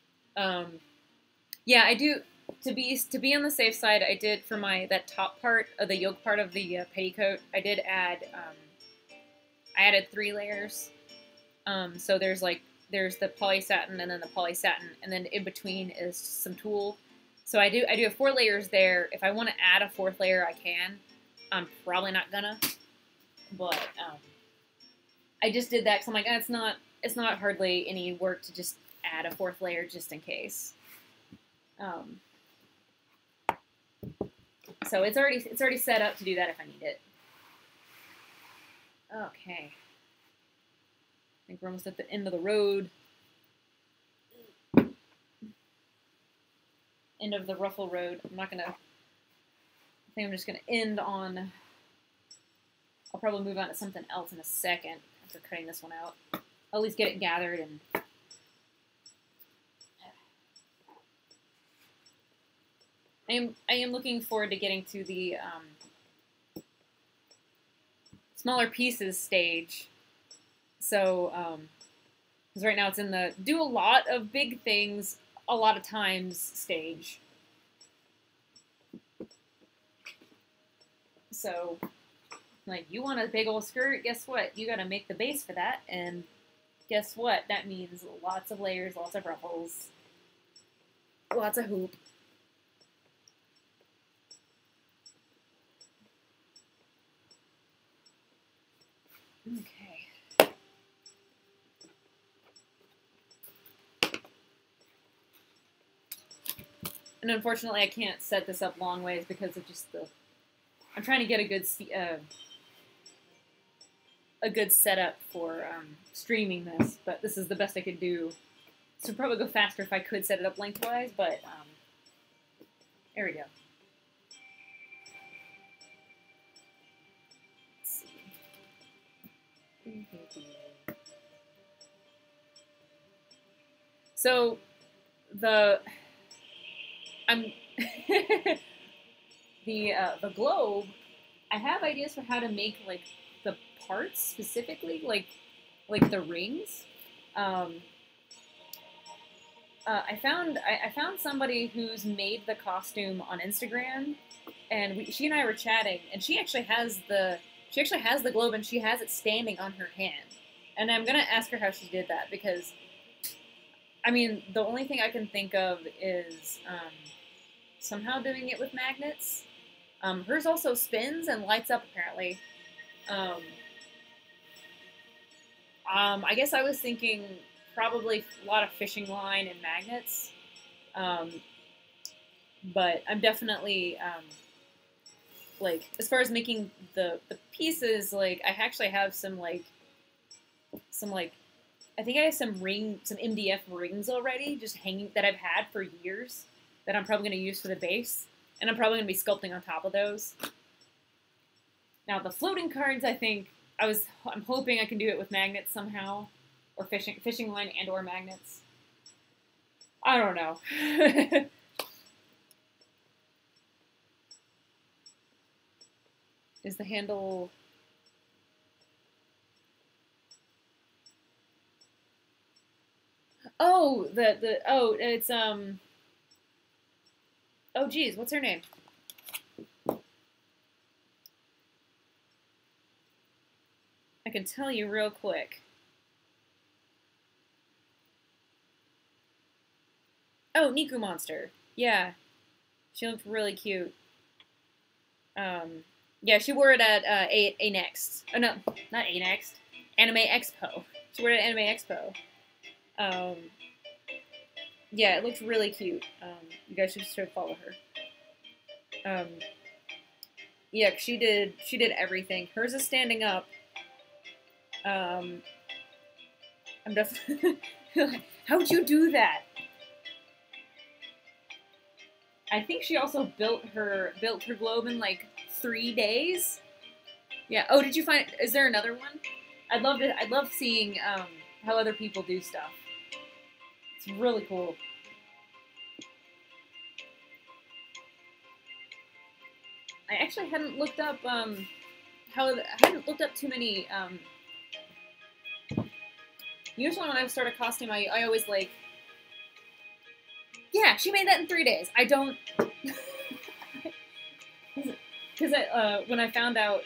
Yeah, I do. To be on the safe side, I did for that top part of the yoke part of the petticoat. I did add. I added 3 layers. So there's the poly satin and then the poly satin, and then in between is some tulle. So I do have 4 layers there. If I want to add a 4th layer, I can. I'm probably not gonna, but I just did that because I'm like, it's not hardly any work to just add a 4th layer just in case. So it's already set up to do that if I need it. Okay. I think we're almost at the end of the road. End of the ruffle road. I think I'm just gonna end on. I'll probably move on to something else in a second after cutting this one out. I'll at least get it gathered and. I am looking forward to getting to the smaller pieces stage. So, because right now it's in the do a lot of big things a lot of times stage. So, like, you want a big old skirt? Guess what? You gotta make the base for that, and guess what? That means lots of layers, lots of ruffles, lots of hoop. Okay. And unfortunately, I can't set this up long ways because of just I'm trying to get a good setup for streaming this, but this is the best I could do. This would probably go faster if I could set it up lengthwise, but there we go. So the globe. I have ideas for how to make like the parts specifically, like the rings. I found somebody who's made the costume on Instagram, and she and I were chatting, and she actually has the globe, and she has it standing on her hand. And I'm gonna ask her how she did that because, I mean, the only thing I can think of is somehow doing it with magnets. Hers also spins and lights up apparently. I guess I was thinking probably a lot of fishing line and magnets. But I'm definitely, like, as far as making the pieces, like, I actually have some I think I have some MDF rings already, just hanging, that I've had for years, that I'm probably going to use for the base. And I'm probably going to be sculpting on top of those. Now, the floating cards, I think, I'm hoping I can do it with magnets somehow. Or fishing line and or magnets. I don't know. Is the handle... Oh, it's, oh, geez, what's her name? I can tell you real quick. Oh, Niku Monster. Yeah. She looked really cute. Yeah, she wore it at A Next. Oh, no, not A Next. Anime Expo. She wore it at Anime Expo. Yeah, it looks really cute. You guys should follow her. Yeah, she did everything. Hers is standing up. I'm definitely how'd you do that? I think she also built her globe in like 3 days. Yeah. Oh, did you find? Is there another one? I'd love seeing how other people do stuff. It's really cool. I actually hadn't looked up I hadn't looked up too many. Usually when I start a costume, I always like. Yeah, she made that in 3 days. I don't. Because when I found out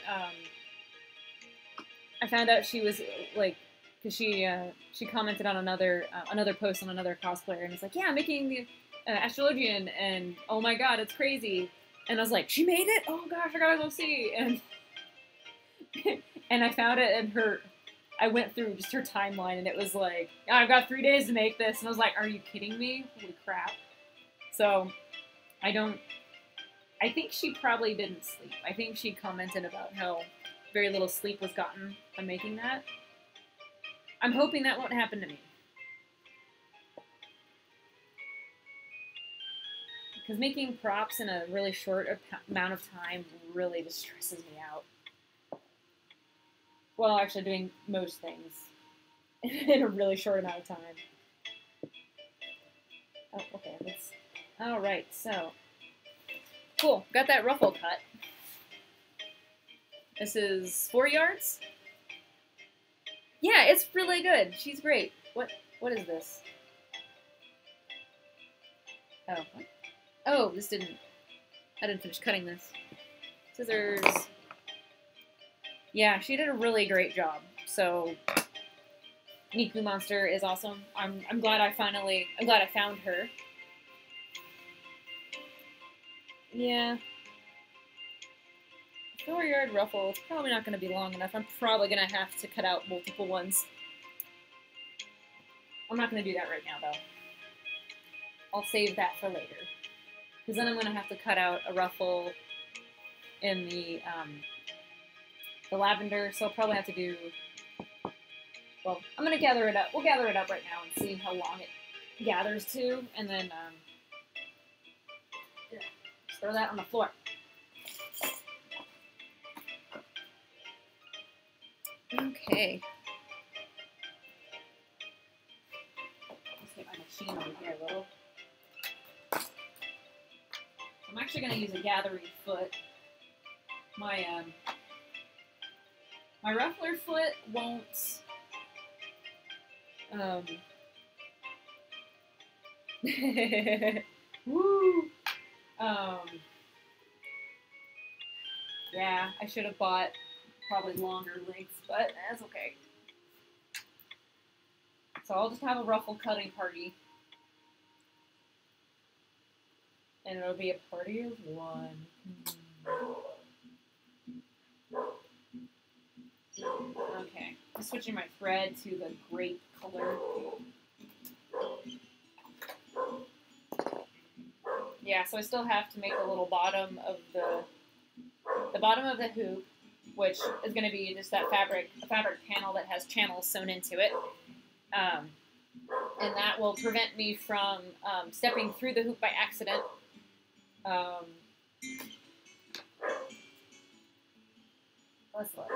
she was like, because she commented on another post on another cosplayer, and it's like, yeah, I'm making the Astrologian, and oh my god, it's crazy, and I was like, she made it? Oh gosh, I gotta go see, and and I found it, and I went through just her timeline, and it was like, I've got 3 days to make this, and I was like, are you kidding me? Holy crap! So I think she probably didn't sleep. I think she commented about how very little sleep was gotten from making that. I'm hoping that won't happen to me. Because making props in a really short amount of time really just stresses me out. Well, actually doing most things in a really short amount of time. Oh, okay. Alright, so. Cool, got that ruffle cut. This is 4 yards. Yeah, it's really good. She's great. What is this? Oh. Oh, I didn't finish cutting this. Scissors. Yeah, she did a really great job. So Niku Monster is awesome. I'm glad I found her. Yeah. 4-yard ruffle. It's probably not going to be long enough. I'm probably going to have to cut out multiple ones. I'm not going to do that right now, though. I'll save that for later. Because then I'm going to have to cut out a ruffle in the lavender, so I'll probably have to do... Well, I'm going to gather it up. We'll gather it up right now and see how long it gathers to, and then just throw that on the floor. Okay. Let's get my machine over here a little. I'm actually going to use a gathering foot. My ruffler foot won't woo. Yeah, I should have bought probably longer lengths, but that's okay. So I'll just have a ruffle cutting party. And it'll be a party of one. Okay, I'm switching my thread to the grape color. Yeah, so I still have to make a little bottom of the bottom of the hoop, which is going to be just that fabric panel that has channels sewn into it. And that will prevent me from stepping through the hoop by accident. Let's look.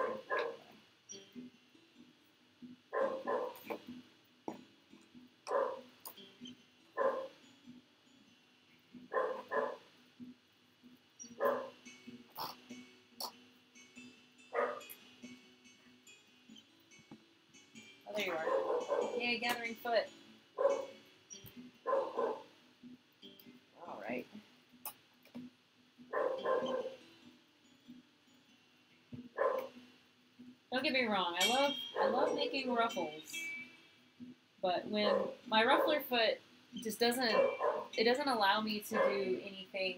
Oh, there you are. Yay, gathering foot. All right. get me wrong. I love making ruffles, but when my ruffler foot just doesn't allow me to do anything.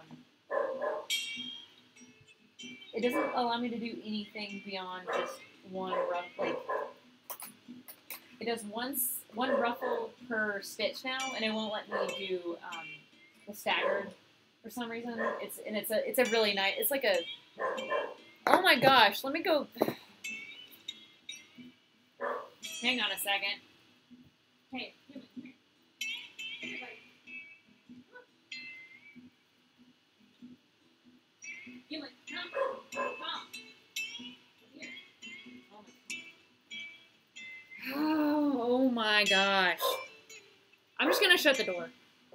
It doesn't allow me to do anything beyond just one rough. Like it does one ruffle per stitch now, and it won't let me do the staggered for some reason. It's a really nice. It's like a. Oh my gosh! Let me go. Hang on a second. Hey, come here. Come. Here. Oh my gosh. I'm just gonna shut the door.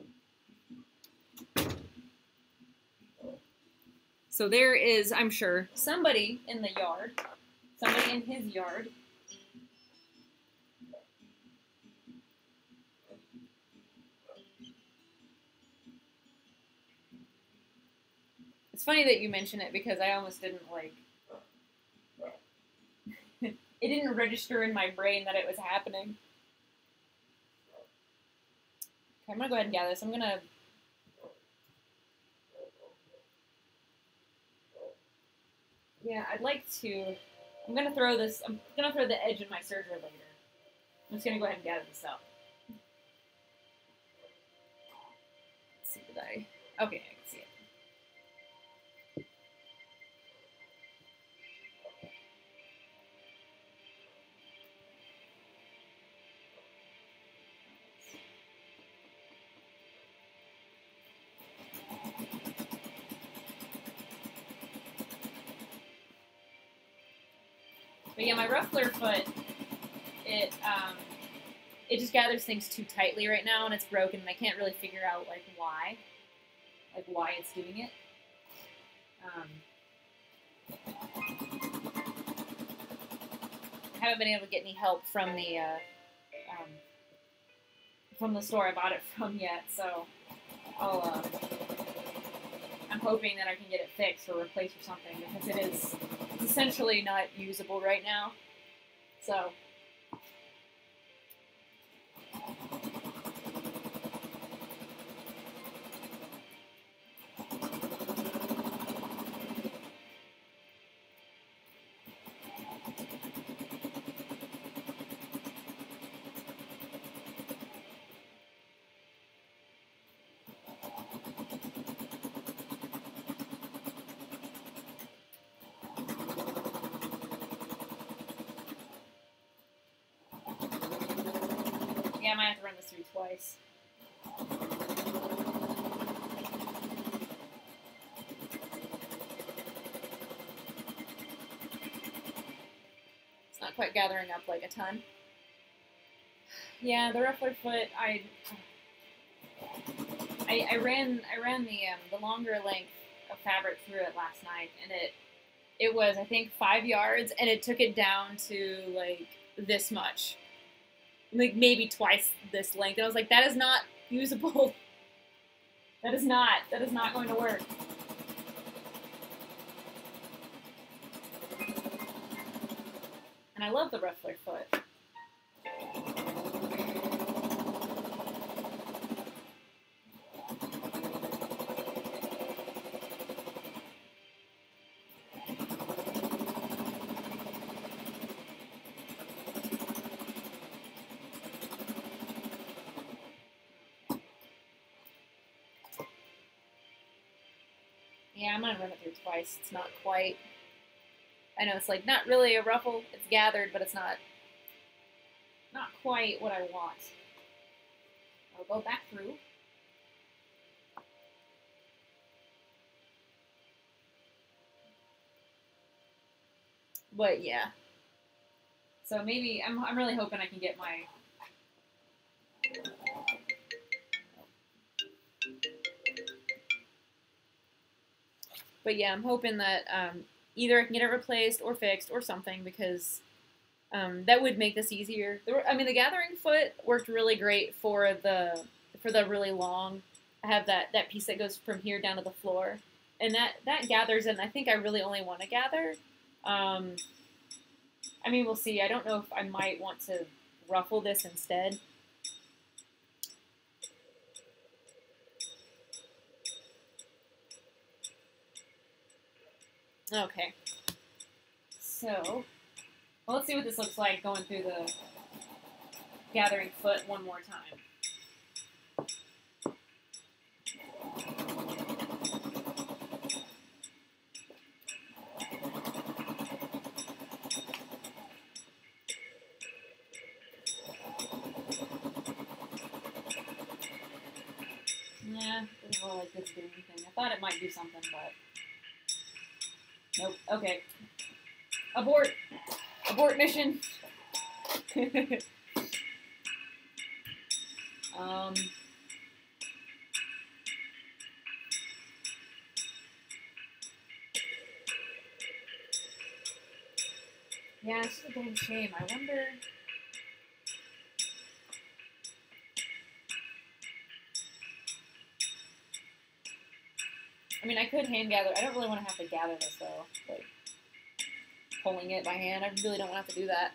So there is, I'm sure, somebody in the yard. Somebody in his yard. It's funny that you mention it because I almost didn't like. It didn't register in my brain that it was happening. Okay, I'm gonna go ahead and gather this. I'm gonna. Yeah, I'd like to. I'm gonna throw this. I'm gonna throw the edge of my serger later. I'm just gonna go ahead and gather this up. Let's see, did I? Okay, I can see it. But yeah, my ruffler foot, it just gathers things too tightly right now, and it's broken, and I can't really figure out why it's doing it. I haven't been able to get any help from the store I bought it from yet, so I'm hoping that I can get it fixed or replaced or something, because it's essentially not usable right now. So. Yeah, I might have to run this through twice. It's not quite gathering up like a ton. Yeah, the ruffler foot, I ran the longer length of fabric through it last night, and it was, I think, 5 yards, and it took it down to like this much. Like maybe twice this length. And I was like, that is not usable. That is not going to work. And I love the ruffler foot. Yeah, I'm gonna run it through twice. It's not quite. I know it's like not really a ruffle. It's gathered, but it's not quite what I want. I'll go back through. But yeah. So maybe I'm really hoping I can get my. But yeah, I'm hoping that either I can get it replaced or fixed or something, because that would make this easier. I mean, the gathering foot worked really great for the really long. I have that piece that goes from here down to the floor, and that gathers, and I think I really only want to gather I mean, we'll see. I don't know if I might want to ruffle this instead. Okay. So, well, let's see what this looks like going through the gathering foot one more time. Nah, doesn't look like this did anything. I thought it might do something, but nope. Okay. Abort! Abort mission! Yeah, it's just a damn shame. I wonder... I mean, I could hand gather. I don't really want to have to gather this, though. Like, pulling it by hand. I really don't want to have to do that.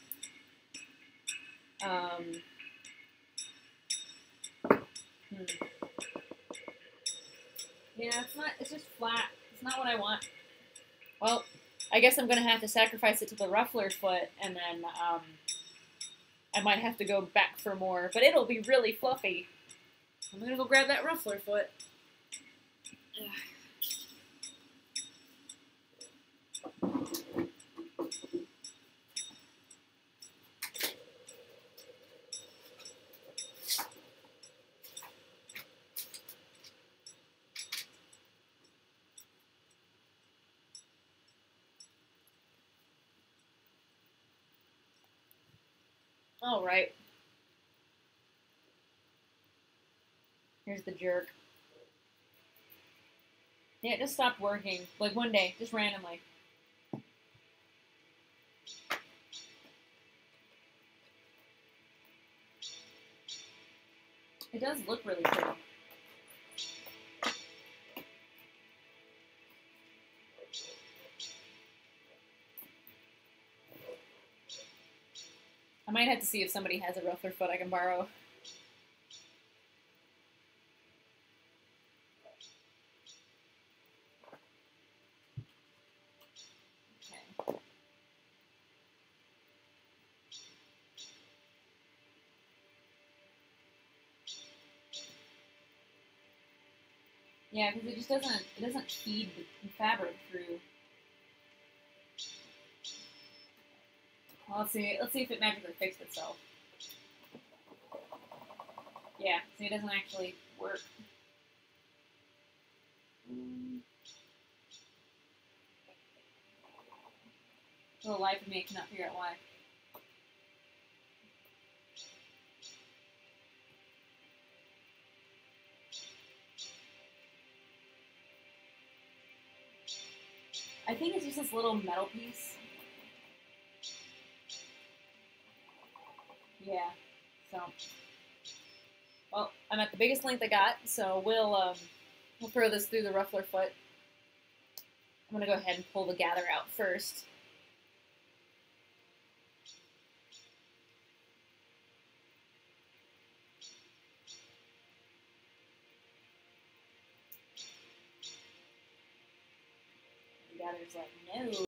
Yeah, it's not, it's just flat. It's not what I want. Well, I guess I'm going to have to sacrifice it to the ruffler foot, and then, I might have to go back for more, but it'll be really fluffy. I'm going to go grab that ruffler foot. All right. Here's the jerk. Yeah, it just stopped working. Like one day, just randomly. It does look really pretty. I might have to see if somebody has a ruffler foot I can borrow. Okay. Yeah, because it doesn't feed the fabric through. Well, let's see if it magically fixed itself. Yeah, see, it doesn't actually work. For the life of me, I cannot figure out why. I think it's just this little metal piece. Yeah, so, well, I'm at the biggest length I got, so we'll throw this through the ruffler foot. I'm gonna go ahead and pull the gather out first. The gather's like, no.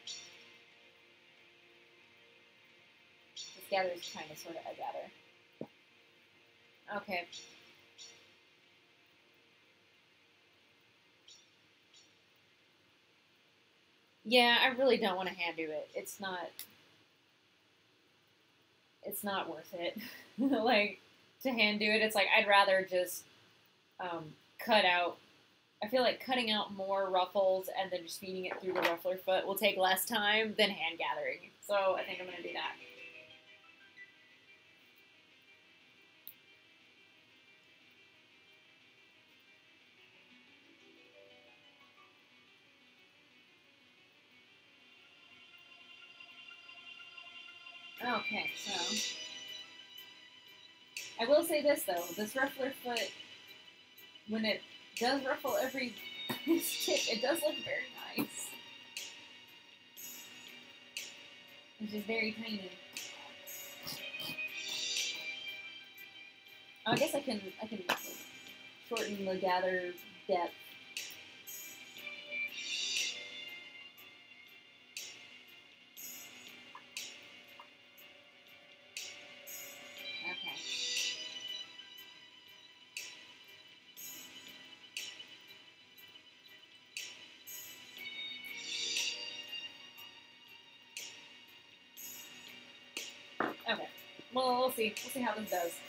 This gather is kind of sort of a gather. Okay. Yeah, I really don't want to hand do it. It's not worth it. Like, to hand do it, it's like I'd rather just cut out. I feel like cutting out more ruffles and then just feeding it through the ruffler foot will take less time than hand gathering. So I think I'm going to do that. Okay, so I will say this though, this ruffler foot, when it does ruffle every stick, it does look very nice. which is very tiny. Oh, I guess I can shorten the gather depth. Okay. Well, we'll see. We'll see how this does.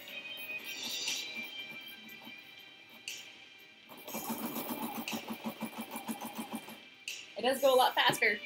It does go a lot faster.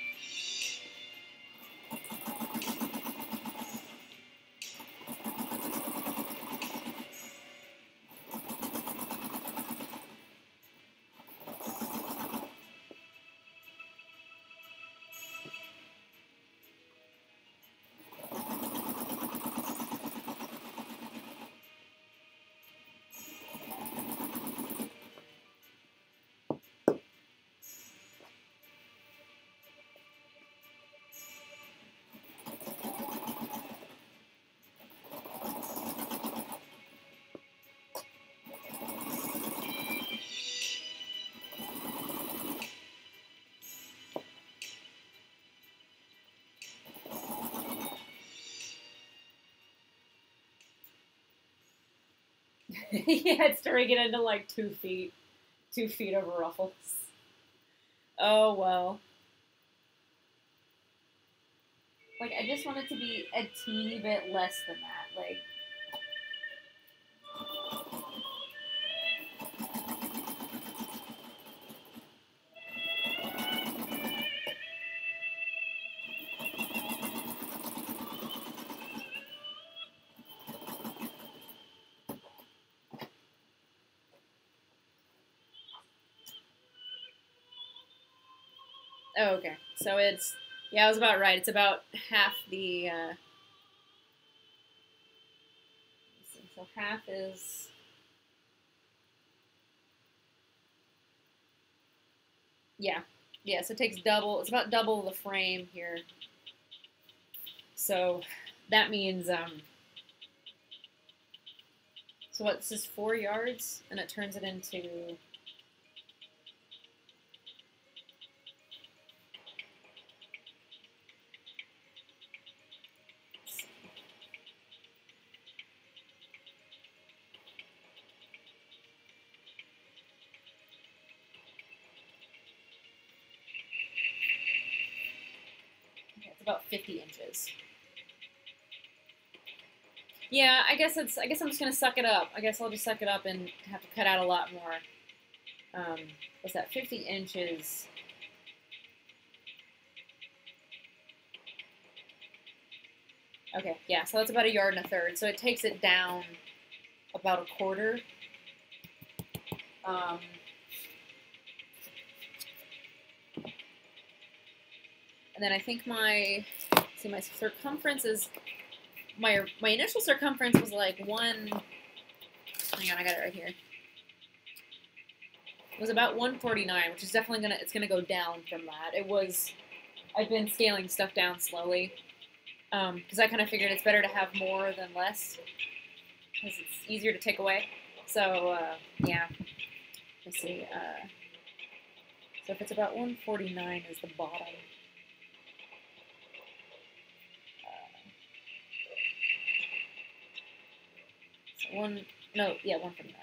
Yeah, it's turning it into like 2 feet. 2 feet of ruffles. Oh, well. Like, I just want it to be a teeny bit less than that. Like, oh, okay. So it's, yeah, I was about right. It's about half the, let's see, so half is, yeah. Yeah, so it takes double, it's about double the frame here. So that means, so what, this is 4 yards, and it turns it into, it's about 50 inches. Yeah, I guess I'm just gonna suck it up. I guess I'll just suck it up and have to cut out a lot more. What's that? 50 inches. Okay, yeah, so that's about 1.33 yards. So it takes it down about 1/4. And then I think my circumference is, my initial circumference was like hang on, I got it right here. It was about 149, which is definitely it's gonna go down from that. I've been scaling stuff down slowly. Because I kind of figured it's better to have more than less, because it's easier to take away. So, yeah. Let's see. So if it's about 149 is the bottom. So 149.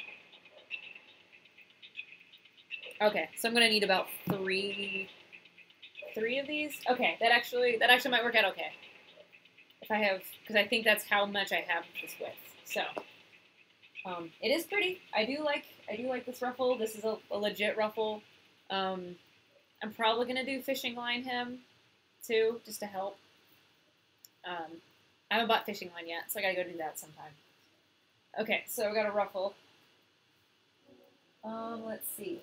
Okay, so I'm gonna need about three of these. Okay, that actually might work out okay. If I have, because I think that's how much I have this width. So, it is pretty. I do like this ruffle. This is a legit ruffle. I'm probably gonna do fishing line hem too, just to help. I haven't bought fishing line yet, so I gotta go do that sometime. Okay, so I got a ruffle. Let's see.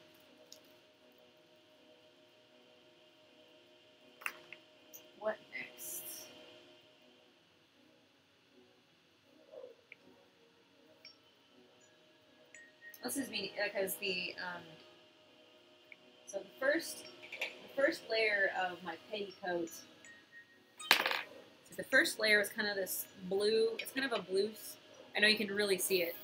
What next? This is me because so the first layer of my petticoat The first layer is kind of this blue. It's kind of a blue. I know you can really see it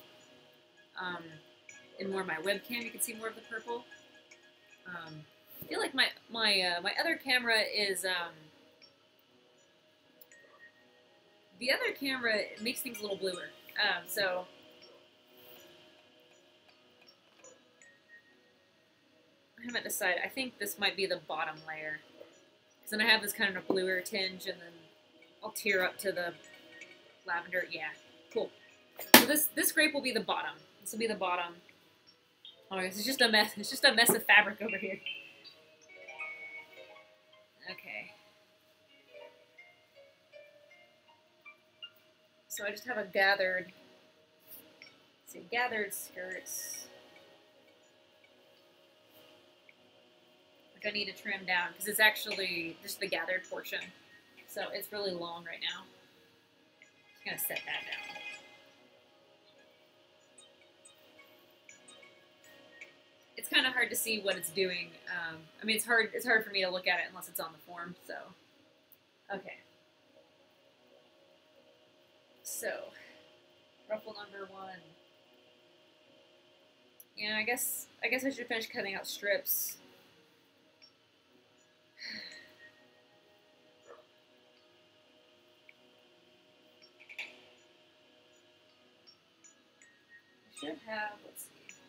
in more of my webcam. You can see more of the purple. I feel like my other camera is the other camera makes things a little bluer. So I haven't decided. I think this might be the bottom layer, because then I have this kind of bluer tinge, and then I'll tear up to the lavender. Yeah, cool. So this grape will be the bottom. This will be the bottom. Oh, it's just a mess. It's just a mess of fabric over here. Okay. So I just have a gathered. Let's see, gathered skirts. Like I need to trim down because it's actually just the gathered portion. So it's really long right now. Just gonna set that down. It's kind of hard to see what it's doing. I mean, it's hard for me to look at it unless it's on the form. So, okay. So, ruffle number 1. Yeah, I guess I should finish cutting out strips. Should have, let's see.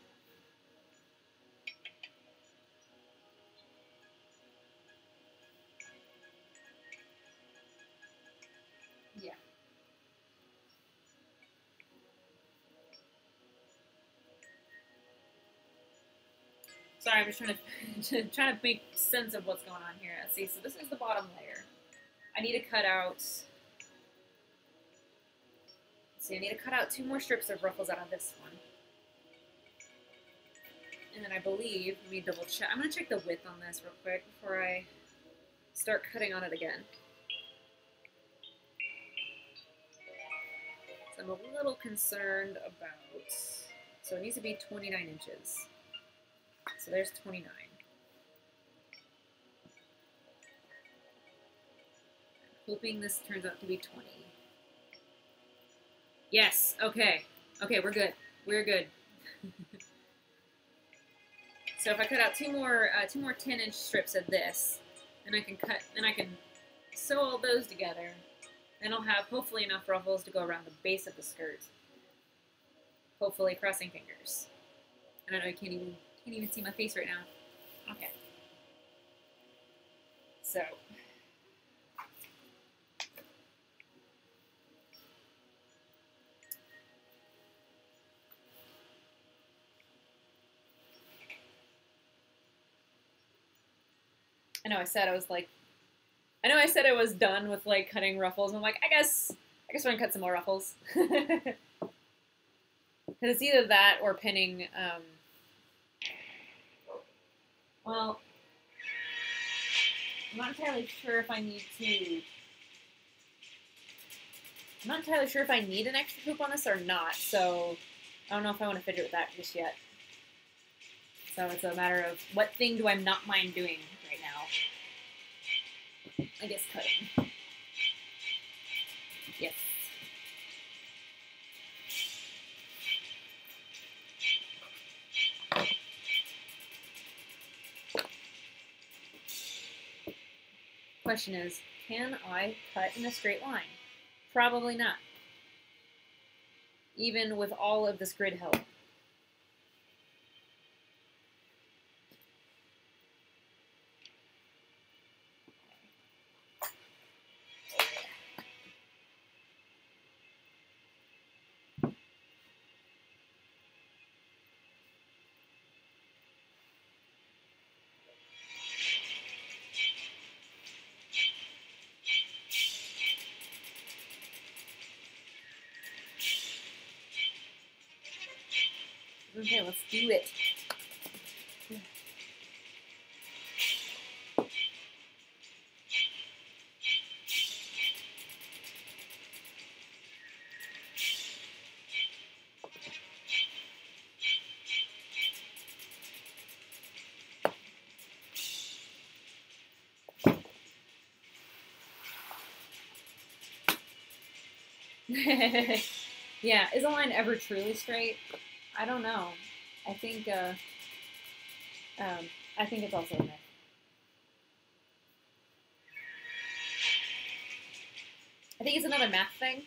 Yeah. Sorry, I'm just trying to make sense of what's going on here. Let's see. So this is the bottom layer. I need to cut out. Let's see. I need to cut out 2 more strips of ruffles out of this one. And then I believe, let me double check. I'm going to check the width on this real quick before I start cutting on it again. So I'm a little concerned about, so it needs to be 29 inches. So there's 29. I'm hoping this turns out to be 20. Yes, okay. Okay, we're good. We're good. So if I cut out two more 10-inch strips of this, then I can sew all those together. Then I'll have hopefully enough ruffles to go around the base of the skirt. Hopefully, crossing fingers. I don't know. You can't even see my face right now. Okay. So. I know I said I was done with like cutting ruffles. And I'm like, I guess we're gonna cut some more ruffles. Because it's either that or pinning. Well, I'm not entirely sure if I need an extra hoop on this or not. So I don't know if I want to fidget with that just yet. So it's a matter of what thing do I not mind doing right now. I guess cutting. Yes. Question is, can I cut in a straight line? Probably not. Even with all of this grid help. Okay, let's do it. Yeah, is a line ever truly straight? I don't know. I think I think it's also a myth. I think it's another math thing.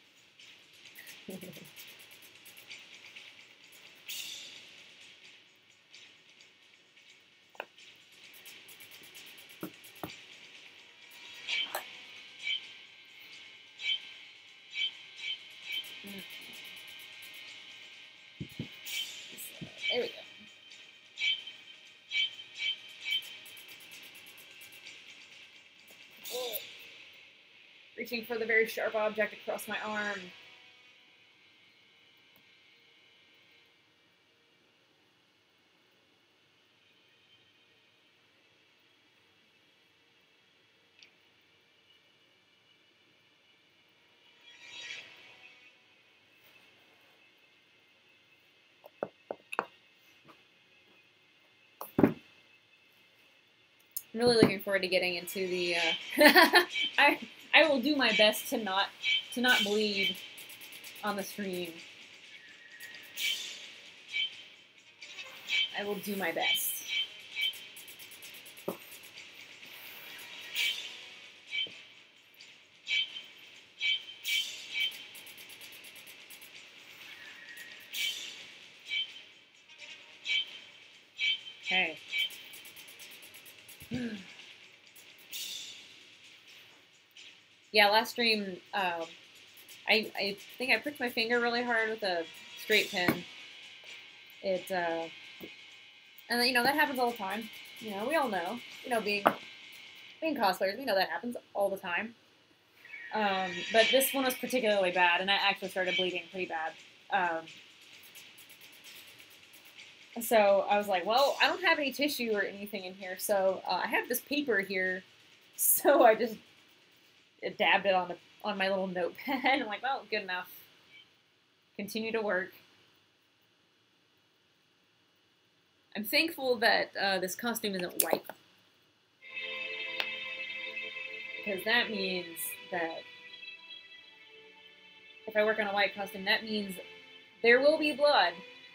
There we go. Oh. Reaching for the very sharp object across my arm. I'm really looking forward to getting into the. I will do my best to not bleed on the stream. I will do my best. Okay. Yeah, last stream, I think I pricked my finger really hard with a straight pin. And you know, that happens all the time. You know, we all know. You know, being cosplayers, we know that happens all the time. But this one was particularly bad, and I actually started bleeding pretty bad. So I was like, well, I don't have any tissue or anything in here, so I have this paper here. So I just dabbed it on my little notepad. I'm like, well, good enough. Continue to work. I'm thankful that this costume isn't white. Because that means that if I work on a white costume, that means there will be blood.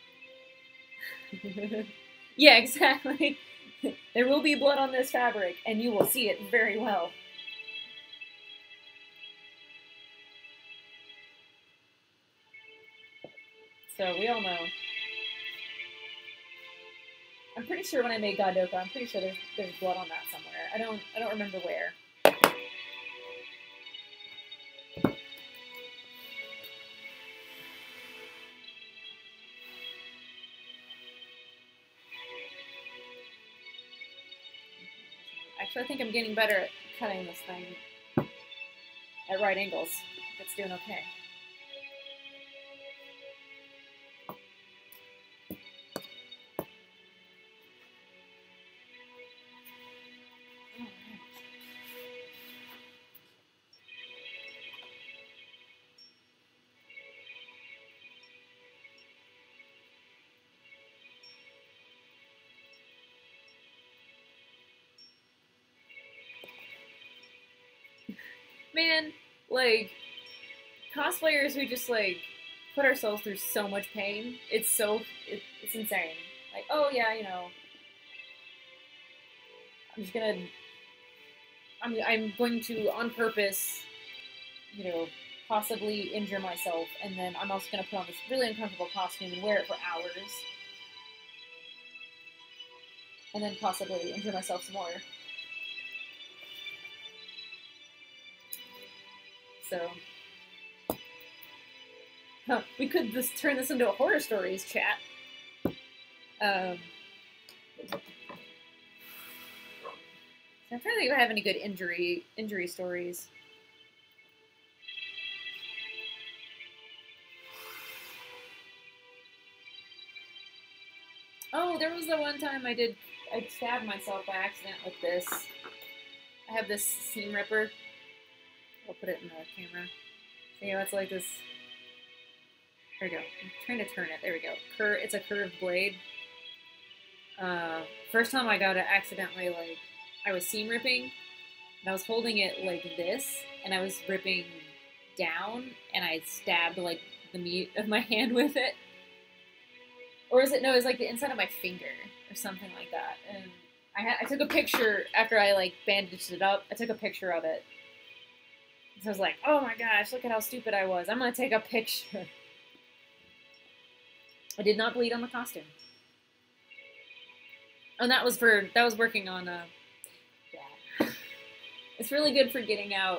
Yeah, exactly. There will be blood on this fabric, and you will see it very well. So we all know. I'm pretty sure when I made Godoka, I'm pretty sure there's blood on that somewhere. I don't remember where. Actually, I think I'm getting better at cutting this thing at right angles. It's doing okay. Man, like, cosplayers who just, like, put ourselves through so much pain, it's insane. Like, oh yeah, you know, I'm going to, on purpose, you know, possibly injure myself, and then I'm also going to put on this really uncomfortable costume and wear it for hours. And then possibly injure myself some more. So, we could just turn this into a horror stories chat. I'm trying to think if I have any good injury stories. Oh, there was the one time I stabbed myself by accident with this. I have this seam ripper. I'll put it in the camera. So, yeah, it's like this. There we go. I'm trying to turn it. There we go. It's a curved blade. First time I got it accidentally, like, I was seam ripping, and I was holding it like this, and I was ripping down and I stabbed like the meat of my hand with it. Or is it, no, it was like the inside of my finger or something like that. And I took a picture after I like bandaged it up. I took a picture of it. So I was like, oh my gosh, look at how stupid I was. I'm going to take a picture. I did not bleed on the costume. And that was working on, yeah. It's really good for getting out,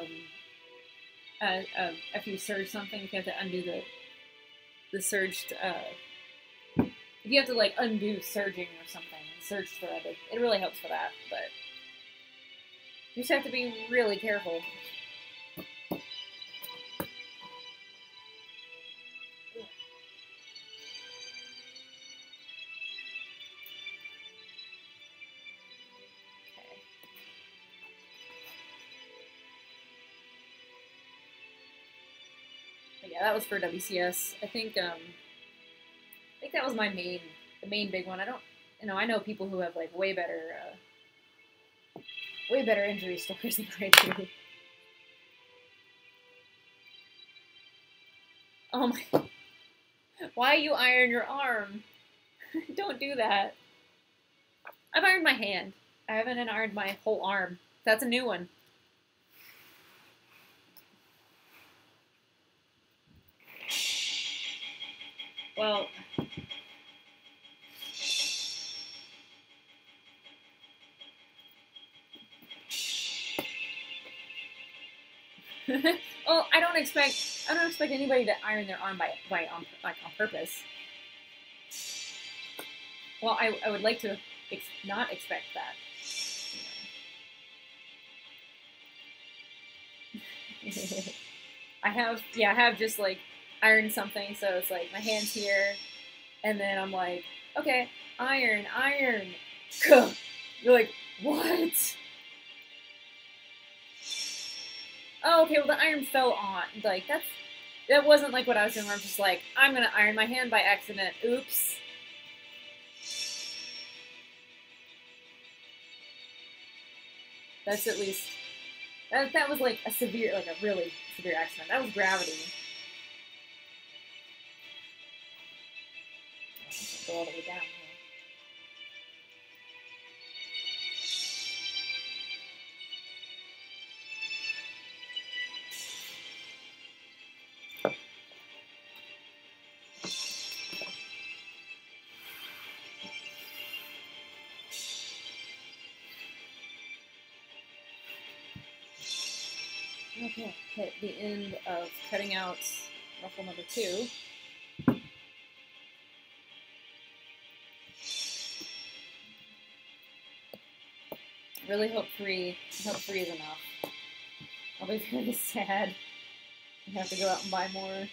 if you surge something, if you have to undo the surged, if you have to like undo surging or something, surge thread, it really helps for that, but you just have to be really careful. Yeah, that was for WCS. I think that was the main big one. I know people who have like way better injury stories than I do. Oh my! Why you iron your arm? Don't do that. I've ironed my hand. I haven't ironed my whole arm. That's a new one. Well, well, I don't expect anybody to iron their arm on purpose. Well, I would like to not expect that. I have just like ironed something, so it's like my hand's here, and then I'm like, okay, iron. You're like, what? Oh, okay, well the iron fell on. Like that wasn't like what I was doing. Where I'm just like, I'm gonna iron my hand by accident. Oops. That's at least that was like a really severe accident. That was gravity. Go all the way down here. Okay, hit the end of cutting out ruffle number 2. Really hope 3 is enough. I'll be very sad. I have to go out and buy more.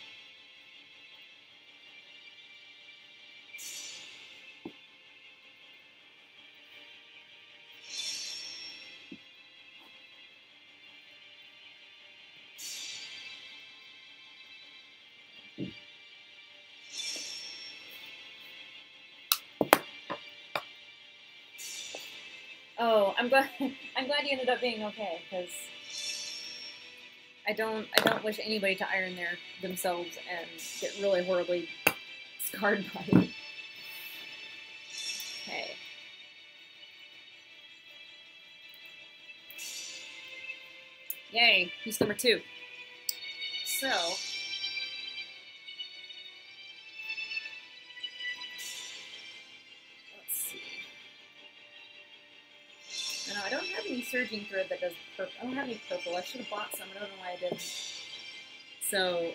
Oh, I'm glad you ended up being okay, because I don't wish anybody to iron themselves and get really horribly scarred by it. Okay. Yay, piece number 2. So no, I don't have any surging thread that does purple. I don't have any purple. I should have bought some. I don't know why I didn't. So,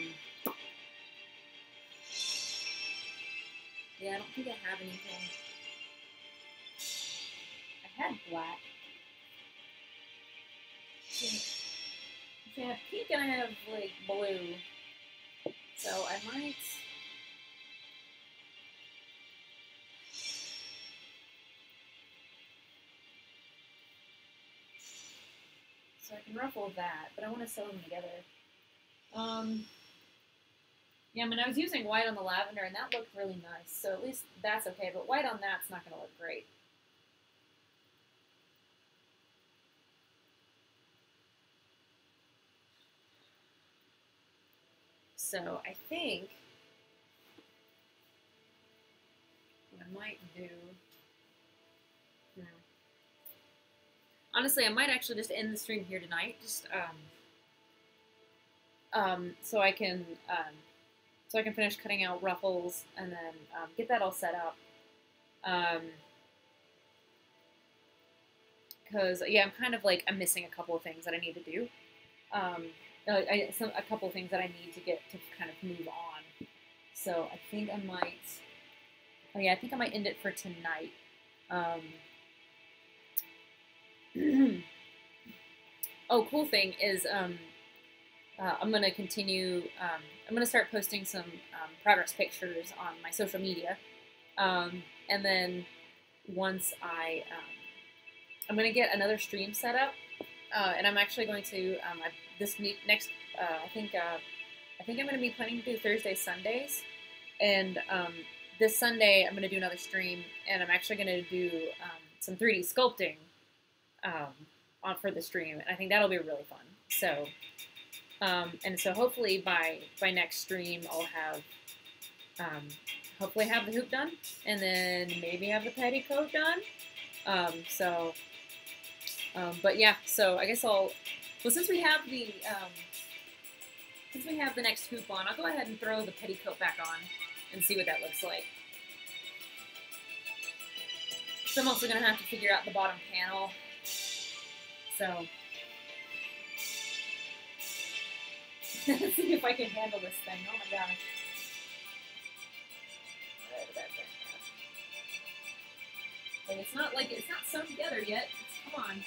yeah, I don't think I have anything. I had black. I have pink and I have, like, blue. So I might... So I can ruffle that, but I want to sew them together. Yeah, I mean, I was using white on the lavender, and that looked really nice, so at least that's okay, but white on that's not going to look great. So I think what I might do, honestly, I might actually just end the stream here tonight, just so I can finish cutting out ruffles and then get that all set up. Because yeah, I'm kind of like I'm missing a couple of things that I need to do. A couple of things that I need to get to kind of move on. So I think I might. Oh yeah, I think I might end it for tonight. Oh, cool thing is I'm gonna continue. I'm gonna start posting some progress pictures on my social media, and then once I'm gonna get another stream set up, and I'm actually going to I think I'm gonna be planning to do Thursdays, Sundays, and this Sunday I'm gonna do another stream, and I'm actually gonna do some 3D sculpting on for the stream, and I think that'll be really fun. So. And so hopefully by next stream I'll have hopefully have the hoop done, and then maybe have the petticoat done. But yeah, so I guess since we have the next hoop on, I'll go ahead and throw the petticoat back on and see what that looks like. So I'm also gonna have to figure out the bottom panel. So. Let's see if I can handle this thing. Oh my gosh. Like it's not sewn together yet. Come on.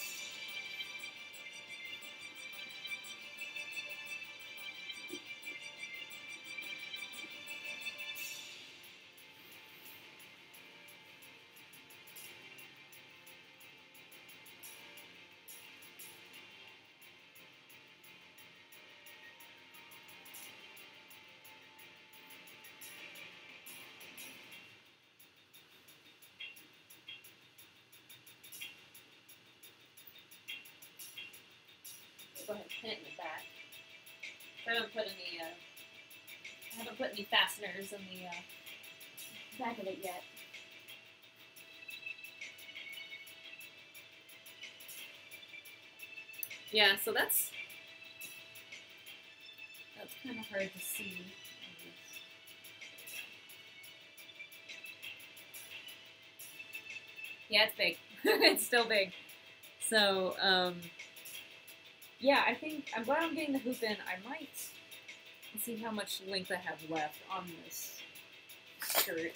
Go ahead and pin it in the back. I haven't put any fasteners in the back of it yet. Yeah, so that's kind of hard to see. Yeah, it's big. It's still big. So, yeah, I think I'm glad I'm getting the hoop in. I might see how much length I have left on this skirt.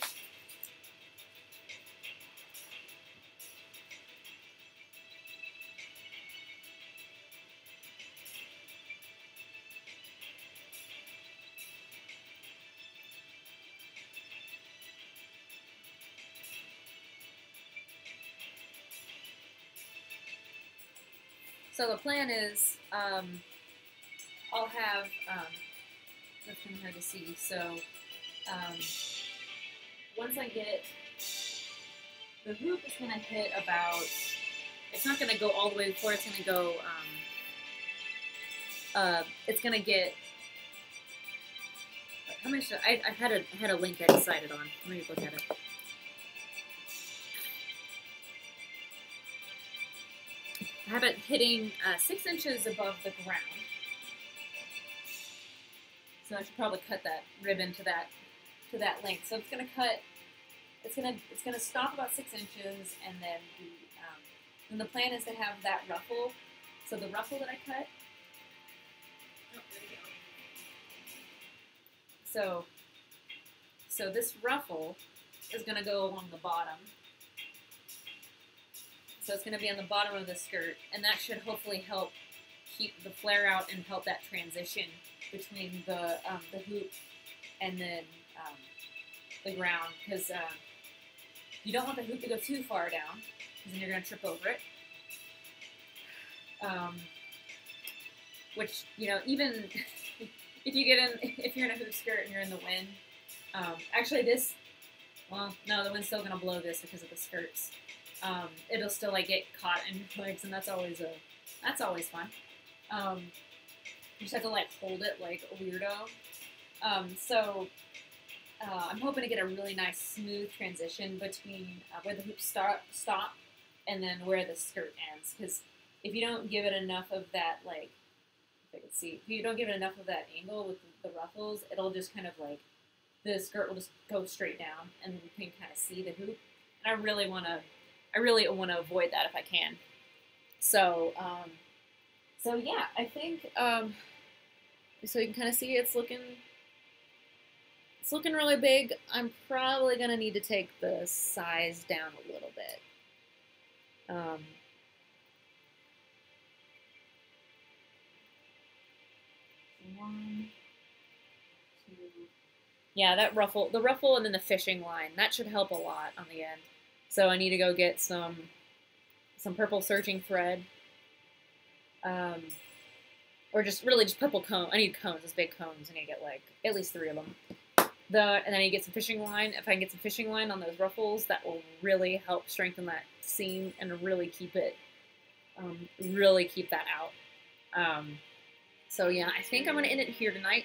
So the plan is, I'll have, that's kind of hard to see, so, once I get, the hoop is going to hit about, it's not going to go all the way before, it's going to go, it's going to get, how much, I had a link I decided on, let me look at it. I have it hitting 6 inches above the ground. So I should probably cut that ribbon to that length. So it's gonna cut. It's gonna stop about 6 inches, and then the plan is to have that ruffle. So the ruffle that I cut. Oh, there we go. So this ruffle is gonna go along the bottom. So it's going to be on the bottom of the skirt, and that should hopefully help keep the flare out and help that transition between the hoop and then the ground, because you don't want the hoop to go too far down, because then you're going to trip over it. Which, you know, even if you're in a hoop skirt and you're in the wind, actually well, no, the wind's still going to blow this because of the skirts. It'll still like get caught in your legs, and that's always fun. You just have to like hold it like a weirdo, So I'm hoping to get a really nice smooth transition between where the hoops stop and then where the skirt ends. Because if you don't give it enough of that, like, if I can see, if you don't give it enough of that angle with the ruffles, it'll just kind of like, the skirt will just go straight down and you can kind of see the hoop. And I really want to avoid that if I can. So, so yeah, I think, so you can kind of see it's looking really big. I'm probably going to need to take the size down a little bit. One, two. Yeah, the ruffle and then the fishing line. That should help a lot on the end. So I need to go get some purple serging thread. Or just purple cone. I need cones, those big cones. I need to get like at least 3 of them. And then I need to get some fishing line. If I can get some fishing line on those ruffles, that will really help strengthen that seam and really keep it, really keep that out. So yeah, I think I'm gonna end it here tonight.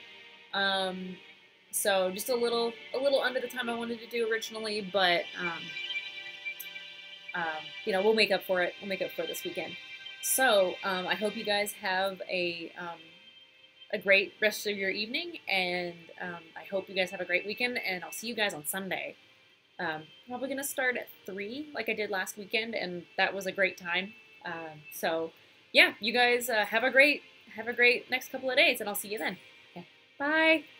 So just a little under the time I wanted to do originally, but you know, we'll make up for it. We'll make up for it this weekend. So I hope you guys have a great rest of your evening, and I hope you guys have a great weekend, and I'll see you guys on Sunday. Probably going to start at 3 like I did last weekend, and that was a great time. So yeah, you guys have a great next couple of days, and I'll see you then. Okay. Bye!